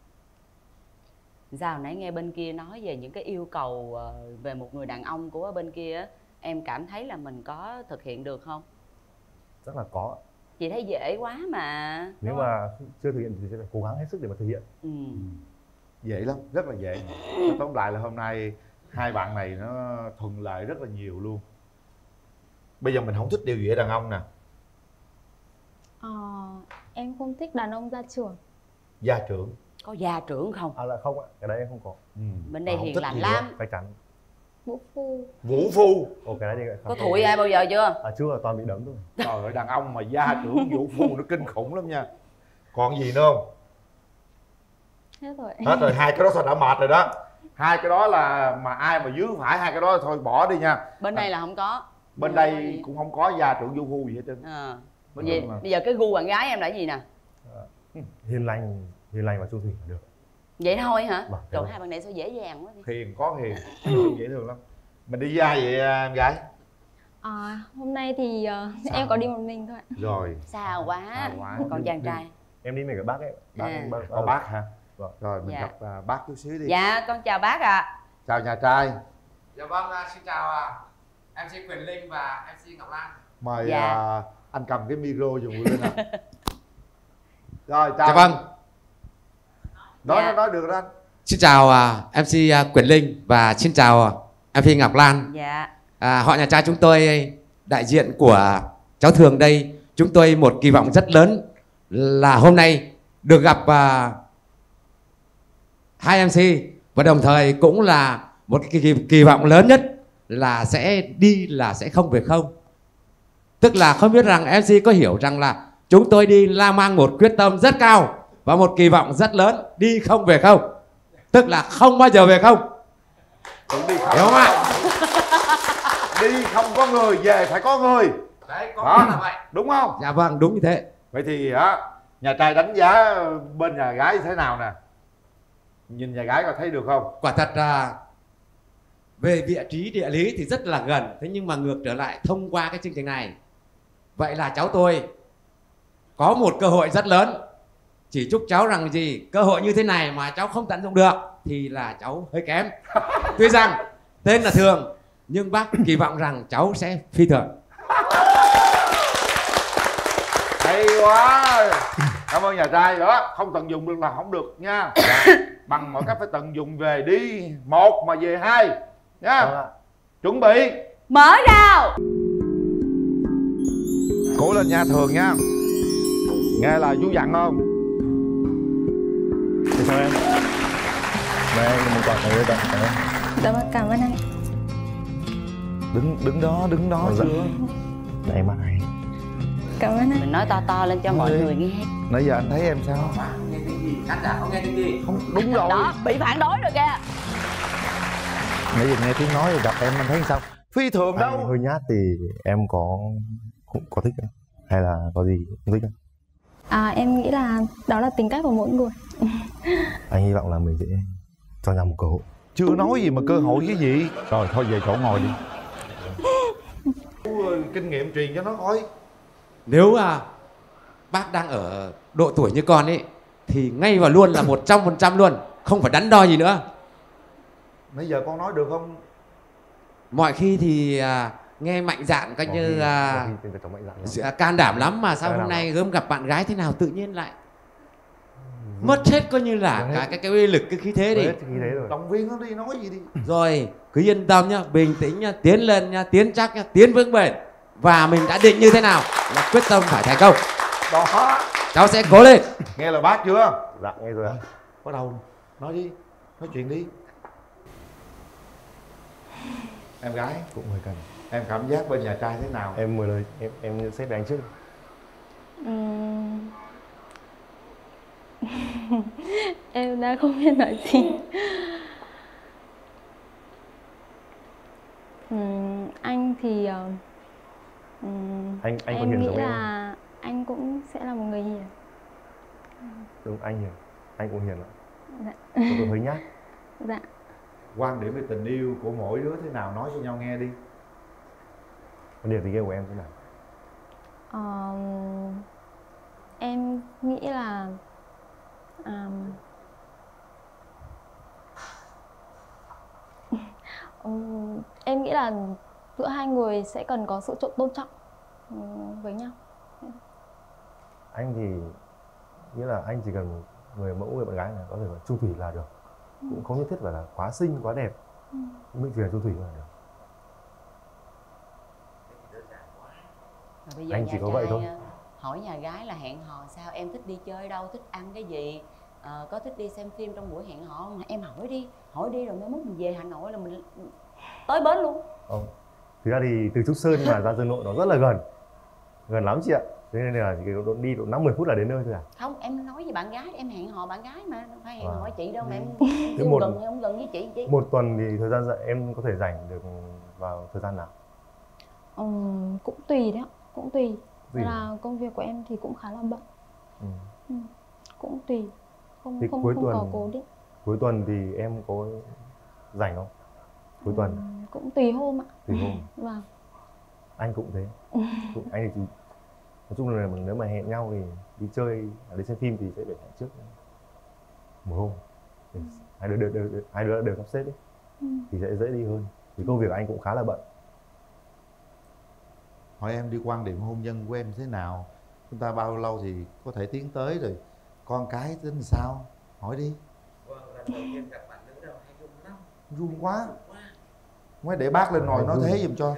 Sao nãy nghe bên kia nói về những cái yêu cầu về một người đàn ông của bên kia, em cảm thấy là mình có thực hiện được không? Chắc là có. Chị thấy dễ quá mà. Nếu mà chưa thực hiện thì sẽ phải cố gắng hết sức để mà thực hiện. Ừ. Dễ lắm, rất là dễ. Tóm lại là hôm nay hai bạn này nó thuận lợi rất là nhiều luôn. Bây giờ mình không thích điều gì ở đàn ông nè? Ờ, em không thích đàn ông gia trưởng. Gia trưởng. Có gia trưởng không? À là không ạ, cái đấy em không có. Ừ. Bên đây hiền lành lắm. Chắc chắn. Vũ phu. Vũ phu. Ồ, cái đấy thì có thụi ai bao giờ chưa? À chưa, toàn bị đấm thôi. Trời ơi, đàn ông mà gia trưởng vũ phu nó kinh khủng lắm nha. Còn gì nữa không? Hết rồi. Hết rồi, hai cái đó sao đã mệt rồi đó. Hai cái đó là mà ai mà dướng phải hai cái đó thôi bỏ đi nha. Bên đây là không có. Bên đây cũng không có gia trưởng vũ phu gì hết trơn. À. Vậy bây giờ cái gu bạn gái em là gì nè? Hiền lành, hiền lành và trung thủy được. Vậy thôi hả? Vâng, Trời, hai bạn này sao dễ dàng quá đi. Hiền có hiền, dễ thương lắm. Mình đi ra vậy em gái? À, hôm nay thì uh, em có đi một mình thôi. Rồi. Sao quá. Sao quá. Còn chàng trai. Em đi với cả bác ấy. Bác, À. bác, Có bác hả? Vâng. Rồi mình Dạ. gặp uh, bác chút xíu đi. Dạ, con chào bác ạ. À. Chào nhà trai. Dạ vâng, xin chào em xê Quyền Linh và em xê Ngọc Lan. Mời Dạ. uh, anh cầm cái micro dùng lên nào. Rồi chào. Dạ vâng. Nói Dạ. nói được đó anh. Xin chào uh, em xê uh, Quyền Linh và xin chào uh, em xê Ngọc Lan. Dạ. À, họ nhà trai chúng tôi đại diện của cháu Thường đây, chúng tôi một kỳ vọng rất lớn là hôm nay được gặp uh, hai em xê và đồng thời cũng là một kỳ, kỳ, kỳ vọng lớn nhất là sẽ đi là sẽ không về không. Tức là không biết rằng em xê có hiểu rằng là chúng tôi đi là mang một quyết tâm rất cao và một kỳ vọng rất lớn, đi không về không. Tức là không bao giờ về không. Cũng đi không. Hiểu không ạ? Đi không có người, về phải có người. Đấy, có Đó, là vậy. đúng không? Dạ vâng, đúng như thế. Vậy thì á, nhà trai đánh giá bên nhà gái thế nào nè? Nhìn nhà gái có thấy được không? Quả thật là về vị trí địa lý thì rất là gần. Thế nhưng mà ngược trở lại thông qua cái chương trình này, vậy là cháu tôi có một cơ hội rất lớn. Chỉ chúc cháu rằng gì, cơ hội như thế này mà cháu không tận dụng được thì là cháu hơi kém. Tuy rằng tên là Thường, nhưng bác kỳ vọng rằng cháu sẽ phi thường. Hay quá. Cảm ơn nhà trai đó. Không tận dụng được là không được nha. Bằng mọi cách phải tận dụng, về đi một mà về hai nha. Chuẩn bị Mở rào. cố lên nha Thường nha. Nghe là chú dặn không? Thì sao em? Mời em một quả này tặng cảm ơn. Dạ vâng, cảm ơn anh. Đứng đứng đó, đứng đó Ờ, dạ. chưa? Để em ăn. Cảm ơn anh. Mình nói to to lên cho mọi người nghe. Nãy giờ anh thấy em sao? Nghe tiếng gì? Khán giả không nghe tiếng gì? Không, đúng rồi. Đó, bị phản đối rồi kìa. Nãy giờ nghe tiếng nói rồi gặp em anh thấy sao? Phi thường đâu. Anh hơi nhát thì em có cũng có thích không? Hay là có gì không thích không? À, em nghĩ là đó là tính cách của mỗi người. Anh hy vọng là mình sẽ cho nhau một cơ hội. Chưa nói gì mà cơ hội cái gì? Rồi thôi về chỗ ngồi đi. Kinh nghiệm truyền cho nó coi. Nếu à, bác đang ở độ tuổi như con ấy thì ngay và luôn là một trăm phần trăm luôn, không phải đắn đo gì nữa. Nãy giờ con nói được không? Mọi khi thì à, nghe mạnh dạn coi như à, à, can đảm lắm mà sao Can hôm đảm nay gớm gặp bạn gái thế nào tự nhiên lại mất hết coi như là cả cái cái uy lực, cái khí thế đi. Động viên nó đi, nói gì đi. Rồi cứ yên tâm nhá, bình tĩnh nhá, tiến lên nhá, tiến chắc nhá, tiến vững bền. Và mình đã định như thế nào là quyết tâm phải thành công. Đó. Cháu sẽ cố lên. Nghe lời bác chưa? Dạ nghe rồi ạ. Bắt đầu nói đi, nói chuyện đi. Em gái cũng hơi cần. Em cảm giác bên nhà trai thế nào? Em mời lời em em nhận xét về anh trước. Uhm. Em đang không biết nói gì. Ừm, anh thì uh, ừm, Anh anh có em hiền nghĩ giống em không? là anh cũng sẽ là một người hiền. Đúng, anh hiền, anh cũng hiền lắm. Dạ. Tôi tôi hơi nhát. Dạ. Quan điểm về tình yêu của mỗi đứa thế nào nói cho nhau nghe đi. Quan điểm tình yêu của em thế nào? Ờ, em nghĩ là um, um, em nghĩ là giữa hai người sẽ cần có sự tôn trọng um, với nhau. Anh thì nghĩa là anh chỉ cần một người mẫu, người bạn gái này có thể là chung thủy là được. Ừ. Cũng không nhất thiết phải là quá xinh, quá đẹp. Ừ. Mình chỉ là chung thủy là được. Rồi bây giờ Anh nhà chỉ có trai vậy thôi. hỏi nhà gái là hẹn hò sao, em thích đi chơi đâu, thích ăn cái gì, ờ, có thích đi xem phim trong buổi hẹn hò không? Em hỏi đi, hỏi đi rồi mai mốt mình về Hà Nội là mình tới bến luôn. Không. Thực ra thì từ Trúc Sơn mà ra Dương Nội nó rất là gần. Gần lắm chị ạ. Thế nên là chỉ cần đi độ năm mười phút là đến nơi thôi à. Không, em nói với bạn gái, em hẹn hò bạn gái mà, không phải hẹn À. hò chị đâu mà em Thế không một- gần hay không gần với chị chị. Một tuần thì thời gian rảnh em có thể rảnh được vào thời gian nào? Ừm, cũng tùy đấy ạ, cũng tùy. Tùy. Là công việc của em thì cũng khá là bận. Ừ. Ừ, cũng tùy, không Thì không cuối không tuần có cố định. cuối tuần thì em có rảnh không? Cuối tuần Ừm, cũng tùy hôm ạ. tùy hôm. Vâng. Anh cũng thế. Cũng, anh thì chỉ, nói chung là nếu mà hẹn nhau thì đi chơi, đi xem phim thì sẽ phải hẹn trước một hôm để hai đứa đều, đều, đều hai đứa đều sắp xếp ấy, Ừ. thì sẽ dễ đi hơn. Vì công việc của anh cũng khá là bận. Hỏi em đi quan điểm hôn nhân của em thế nào, chúng ta bao lâu thì có thể tiến tới, rồi con cái tính sao, hỏi đi. Run quá, mới để bác lên nồi nói thế giùm cho.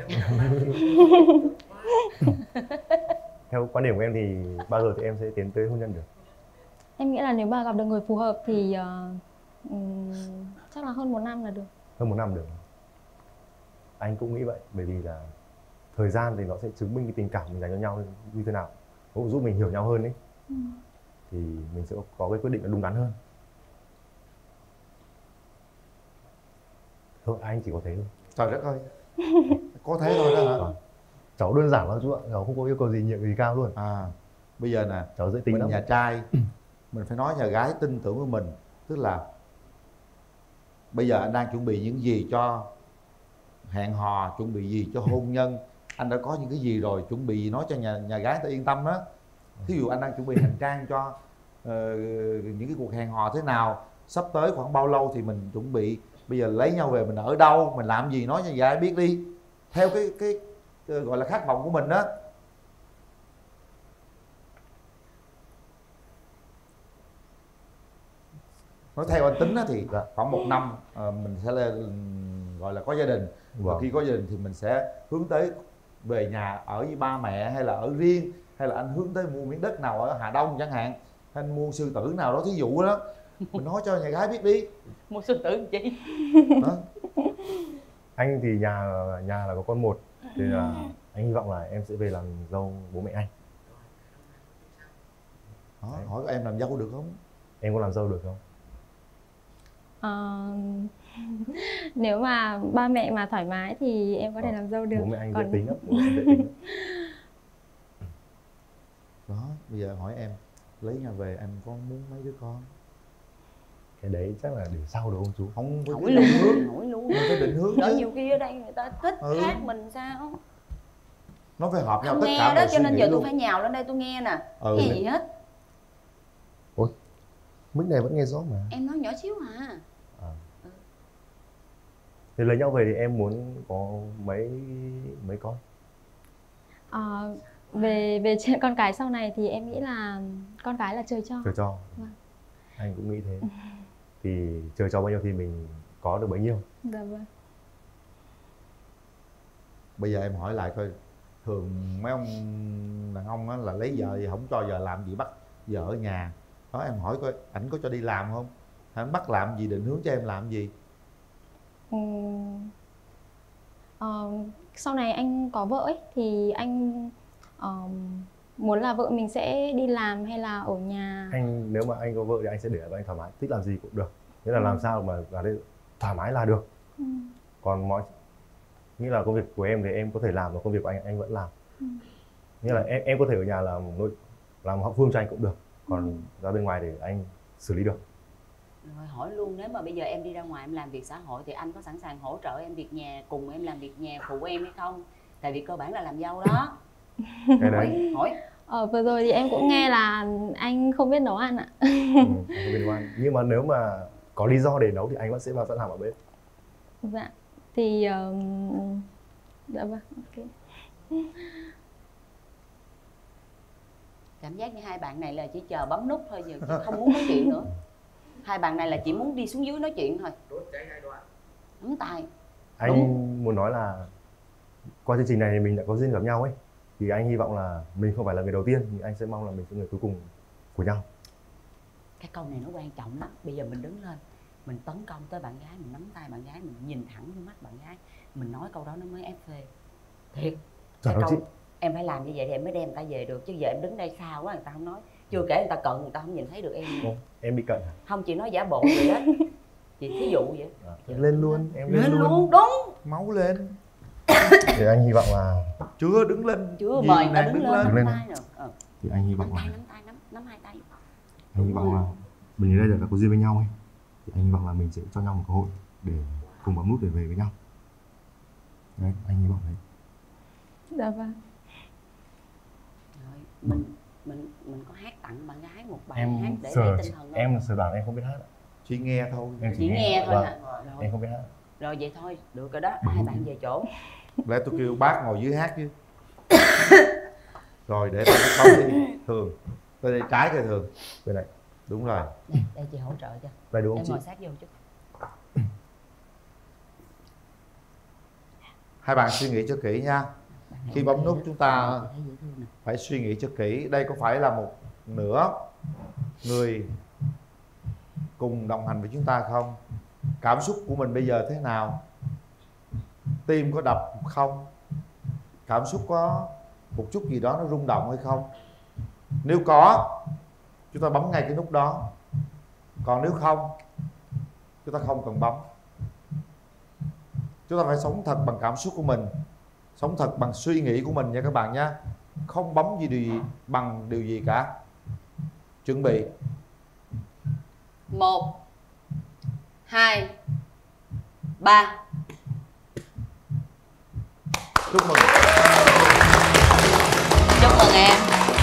Theo quan điểm của em thì bao giờ thì em sẽ tiến tới hôn nhân được? Em nghĩ là nếu mà gặp được người phù hợp thì ờ, ừm, chắc là hơn một năm là được. Hơn một năm được. Anh cũng nghĩ vậy, bởi vì là thời gian thì nó sẽ chứng minh cái tình cảm mình dành cho nhau như thế nào, nó cũng giúp mình hiểu nhau hơn ấy, Ừ. thì mình sẽ có cái quyết định nó đúng đắn hơn. Thôi anh chỉ có thế thôi. Trời đất ơi, có thế thôi đó hả? Vâng. Cháu đơn giản lắm chú ạ, cháu không có yêu cầu gì nhiều gì cao luôn. À, bây giờ nè, cháu dễ tính mình lắm. nhà trai mình phải nói nhà gái tin tưởng với mình, tức là bây giờ anh đang chuẩn bị những gì cho hẹn hò, chuẩn bị gì cho hôn nhân, anh đã có những cái gì rồi, chuẩn bị gì nói cho nhà nhà gái ta yên tâm đó. Thí dụ anh đang chuẩn bị hành trang cho uh, những cái cuộc hẹn hò thế nào, sắp tới khoảng bao lâu thì mình chuẩn bị, bây giờ lấy nhau về mình ở đâu, mình làm gì, nói cho nhà gái biết đi, theo cái cái, cái gọi là khát vọng của mình đó. Nói theo anh tính á thì khoảng một năm ờ, mình sẽ lên gọi là có gia đình. Và Vâng. khi có gia đình thì mình sẽ hướng tới về nhà ở với ba mẹ, hay là ở riêng, hay là anh hướng tới mua miếng đất nào ở Hà Đông chẳng hạn, hay anh mua sư tử nào đó, thí dụ đó. Mình nói cho nhà gái biết đi. Mua sư tử chị. Đó. Anh thì nhà nhà là có con một, nên là anh hy vọng là em sẽ về làm dâu bố mẹ anh. Đó, hỏi em làm dâu được không? Em có làm dâu được không? Ờ, nếu mà ba mẹ mà thoải mái thì em có thể làm dâu được. Bố mẹ anh Còn dễ tính lắm, bố mẹ anh dễ tính lắm. Đó, bây giờ hỏi em, lấy nhà về em có muốn mấy đứa con? Cái đấy chắc là để sau được không chú? Không, Hỏi cái luôn, định hướng. hỏi luôn. Mình phải định hướng Đỡ chứ. nhiều khi ở đây người ta thích Ừ. khác mình sao? Nó phải hợp nhau Không tất nghe cả đó, mọi cho suy nên nghĩ giờ tôi luôn. phải nhào lên đây tôi nghe nè. Ừ. Nghe gì hết. Ôi, mic này vẫn nghe rõ mà. Em nói nhỏ xíu à. Thì lấy nhau về thì em muốn có mấy mấy con? Ờ, về về chuyện con cái sau này thì em nghĩ là con cái là trời cho. Trời cho. Vâng. Anh cũng nghĩ thế. Thì trời cho bao nhiêu thì mình có được bấy nhiêu. Dạ vâng. Bây giờ em hỏi lại coi, thường mấy ông đàn ông á là lấy vợ thì không cho vợ làm gì, bắt vợ ở nhà. Đó, em hỏi coi ảnh có cho đi làm không? Ảnh bắt làm gì, định hướng cho em làm gì? Ừ. Ờ, sau này anh có vợ ấy thì anh ờm, muốn là vợ mình sẽ đi làm hay là ở nhà. Anh nếu mà anh có vợ thì anh sẽ để vợ anh thoải mái, thích làm gì cũng được, nghĩa là làm sao mà ở đây thoải mái là được. Ừ. Còn mọi nghĩa là công việc của em thì em có thể làm, và công việc của anh anh vẫn làm. Ừ. Nghĩa là em em có thể ở nhà làm nội làm hậu phương cho anh cũng được, còn ừ. ra bên ngoài để anh xử lý được. Rồi hỏi luôn, nếu mà bây giờ em đi ra ngoài em làm việc xã hội thì anh có sẵn sàng hỗ trợ em việc nhà, cùng em làm việc nhà phụ em hay không? Tại vì cơ bản là làm dâu đó. Cái đấy. Hỏi. Ờ, vừa rồi thì em cũng nghe là anh không biết nấu ăn ạ. Ừ, không biết nấu ăn. Nhưng mà nếu mà có lý do để nấu thì anh vẫn sẽ vào sẵn làm ở bếp. Dạ. Thì um... dạ vâng, ok. Cảm giác như hai bạn này là chỉ chờ bấm nút thôi, giờ chứ không muốn nói chuyện nữa. Hai bạn này là chỉ muốn đi xuống dưới nói chuyện thôi. Nắm tay. Anh Đúng. muốn nói là qua chương trình này mình đã có duyên gặp nhau ấy, thì anh hy vọng là mình không phải là người đầu tiên, nhưng anh sẽ mong là mình sẽ người cuối cùng của nhau. Cái câu này nó quan trọng lắm. Bây giờ mình đứng lên, mình tấn công tới bạn gái, mình nắm tay bạn gái, mình nhìn thẳng vô mắt bạn gái, mình nói câu đó nó mới ép phê. Thiệt. Cái câu, em phải làm như vậy thì em mới đem người ta về được, chứ giờ em đứng đây xa quá người ta không nói. Chưa kể người ta cận, người ta không nhìn thấy được em. Ồ, em bị cận à? Không, chị nói giả bộ vậy đó. Chị thí dụ vậy. À, lên luôn, em lên, lên luôn. luôn. Đúng. Máu lên. Thì anh hy vọng là chưa đứng lên. Chưa mời người ta đứng, đứng lên, đứng lên. Tay nữa. Ờ. Thì anh hy vọng nắm là tay, nắm tay, nắm, nắm hai tay. Anh hy vọng là mình ở đây đã có duyên với nhau ấy, thì anh hy vọng là mình sẽ cho nhau một cơ hội để cùng bấm nút để về với nhau. Đấy, anh hy vọng đấy. Dạ vâng. Rồi, mình mình mình có hát tặng bạn gái một bài Em hát để sờ, lấy tinh thần không? em sờ bản em không biết hát. Chỉ nghe thôi. Em chỉ, chỉ nghe, nghe thôi vâng. hả? Rồi. Em không biết hát. Rồi vậy thôi, được rồi đó, hai bạn về chỗ. Lẽ tôi kêu bác ngồi dưới hát chứ. Rồi để tôi bấm đi. Thường tôi đây trái kìa Thường. Bên này. Đúng rồi. Đây, đây chị hỗ trợ cho. Đây đúng không em chị? ngồi sát vô chút. Hai bạn suy nghĩ cho kỹ nha. Khi bấm nút chúng ta phải suy nghĩ cho kỹ. Đây có phải là một nửa người cùng đồng hành với chúng ta không? Cảm xúc của mình bây giờ thế nào? Tim có đập không? Cảm xúc có một chút gì đó nó rung động hay không? Nếu có, chúng ta bấm ngay cái nút đó. Còn nếu không, chúng ta không cần bấm. Chúng ta phải sống thật bằng cảm xúc của mình, sống thật bằng suy nghĩ của mình nha các bạn nhé. Không bấm gì, điều gì bằng điều gì cả. Chuẩn bị. Một, hai, ba. Chúc mừng. Chúc mừng em.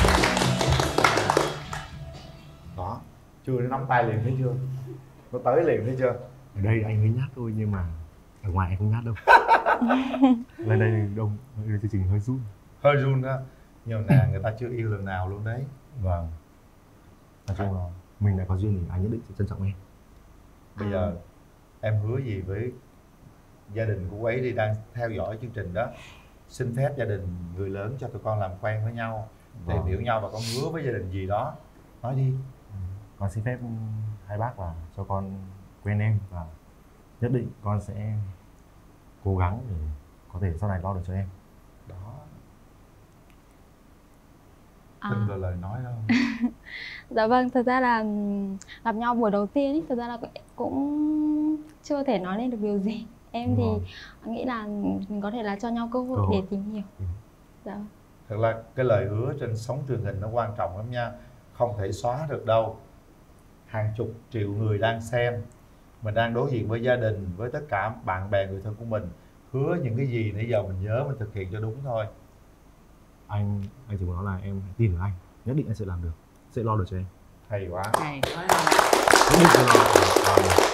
Đó. Chưa nắm tay liền thấy chưa? Nó tới liền thấy chưa? Ở đây anh mới nhát thôi, nhưng mà ở ngoài anh không nhát đâu. Lên đây đông, chương trình hơi run. Hơi run đó. Nhưng mà người ta chưa yêu lần nào luôn đấy. Vâng. Nói chung là mình đã có duyên thì anh nhất định sẽ trân trọng em. Bây giờ em hứa gì với gia đình của cô ấy đi, đang theo dõi chương trình đó? Xin phép gia đình người lớn cho tụi con làm quen với nhau, tìm Vâng. hiểu nhau, và con hứa với gia đình gì đó. Nói đi. Con xin phép hai bác là cho con quen em, và nhất định con sẽ cố gắng để có thể sau này lo được cho em. Đó. À. Tin vào lời nói đâu. Dạ vâng, thật ra là ừm, gặp nhau buổi đầu tiên ý, thật ra là cũng chưa thể nói lên được điều gì. Em thì Vâng. nghĩ là mình có thể là cho nhau cơ hội Cơ hội. để tìm hiểu. Ừ. Dạ. Thật là cái lời hứa trên sóng truyền hình nó quan trọng lắm nha. Không thể xóa được đâu. Hàng chục triệu người đang xem. Mình đang đối diện với gia đình, với tất cả bạn bè, người thân của mình. Hứa những cái gì nãy giờ mình nhớ, mình thực hiện cho đúng thôi. Anh anh chỉ muốn nói là em hãy tin vào anh, nhất định anh sẽ làm được, sẽ lo được cho em. Hay quá. Hay. Nhất định sẽ lo được.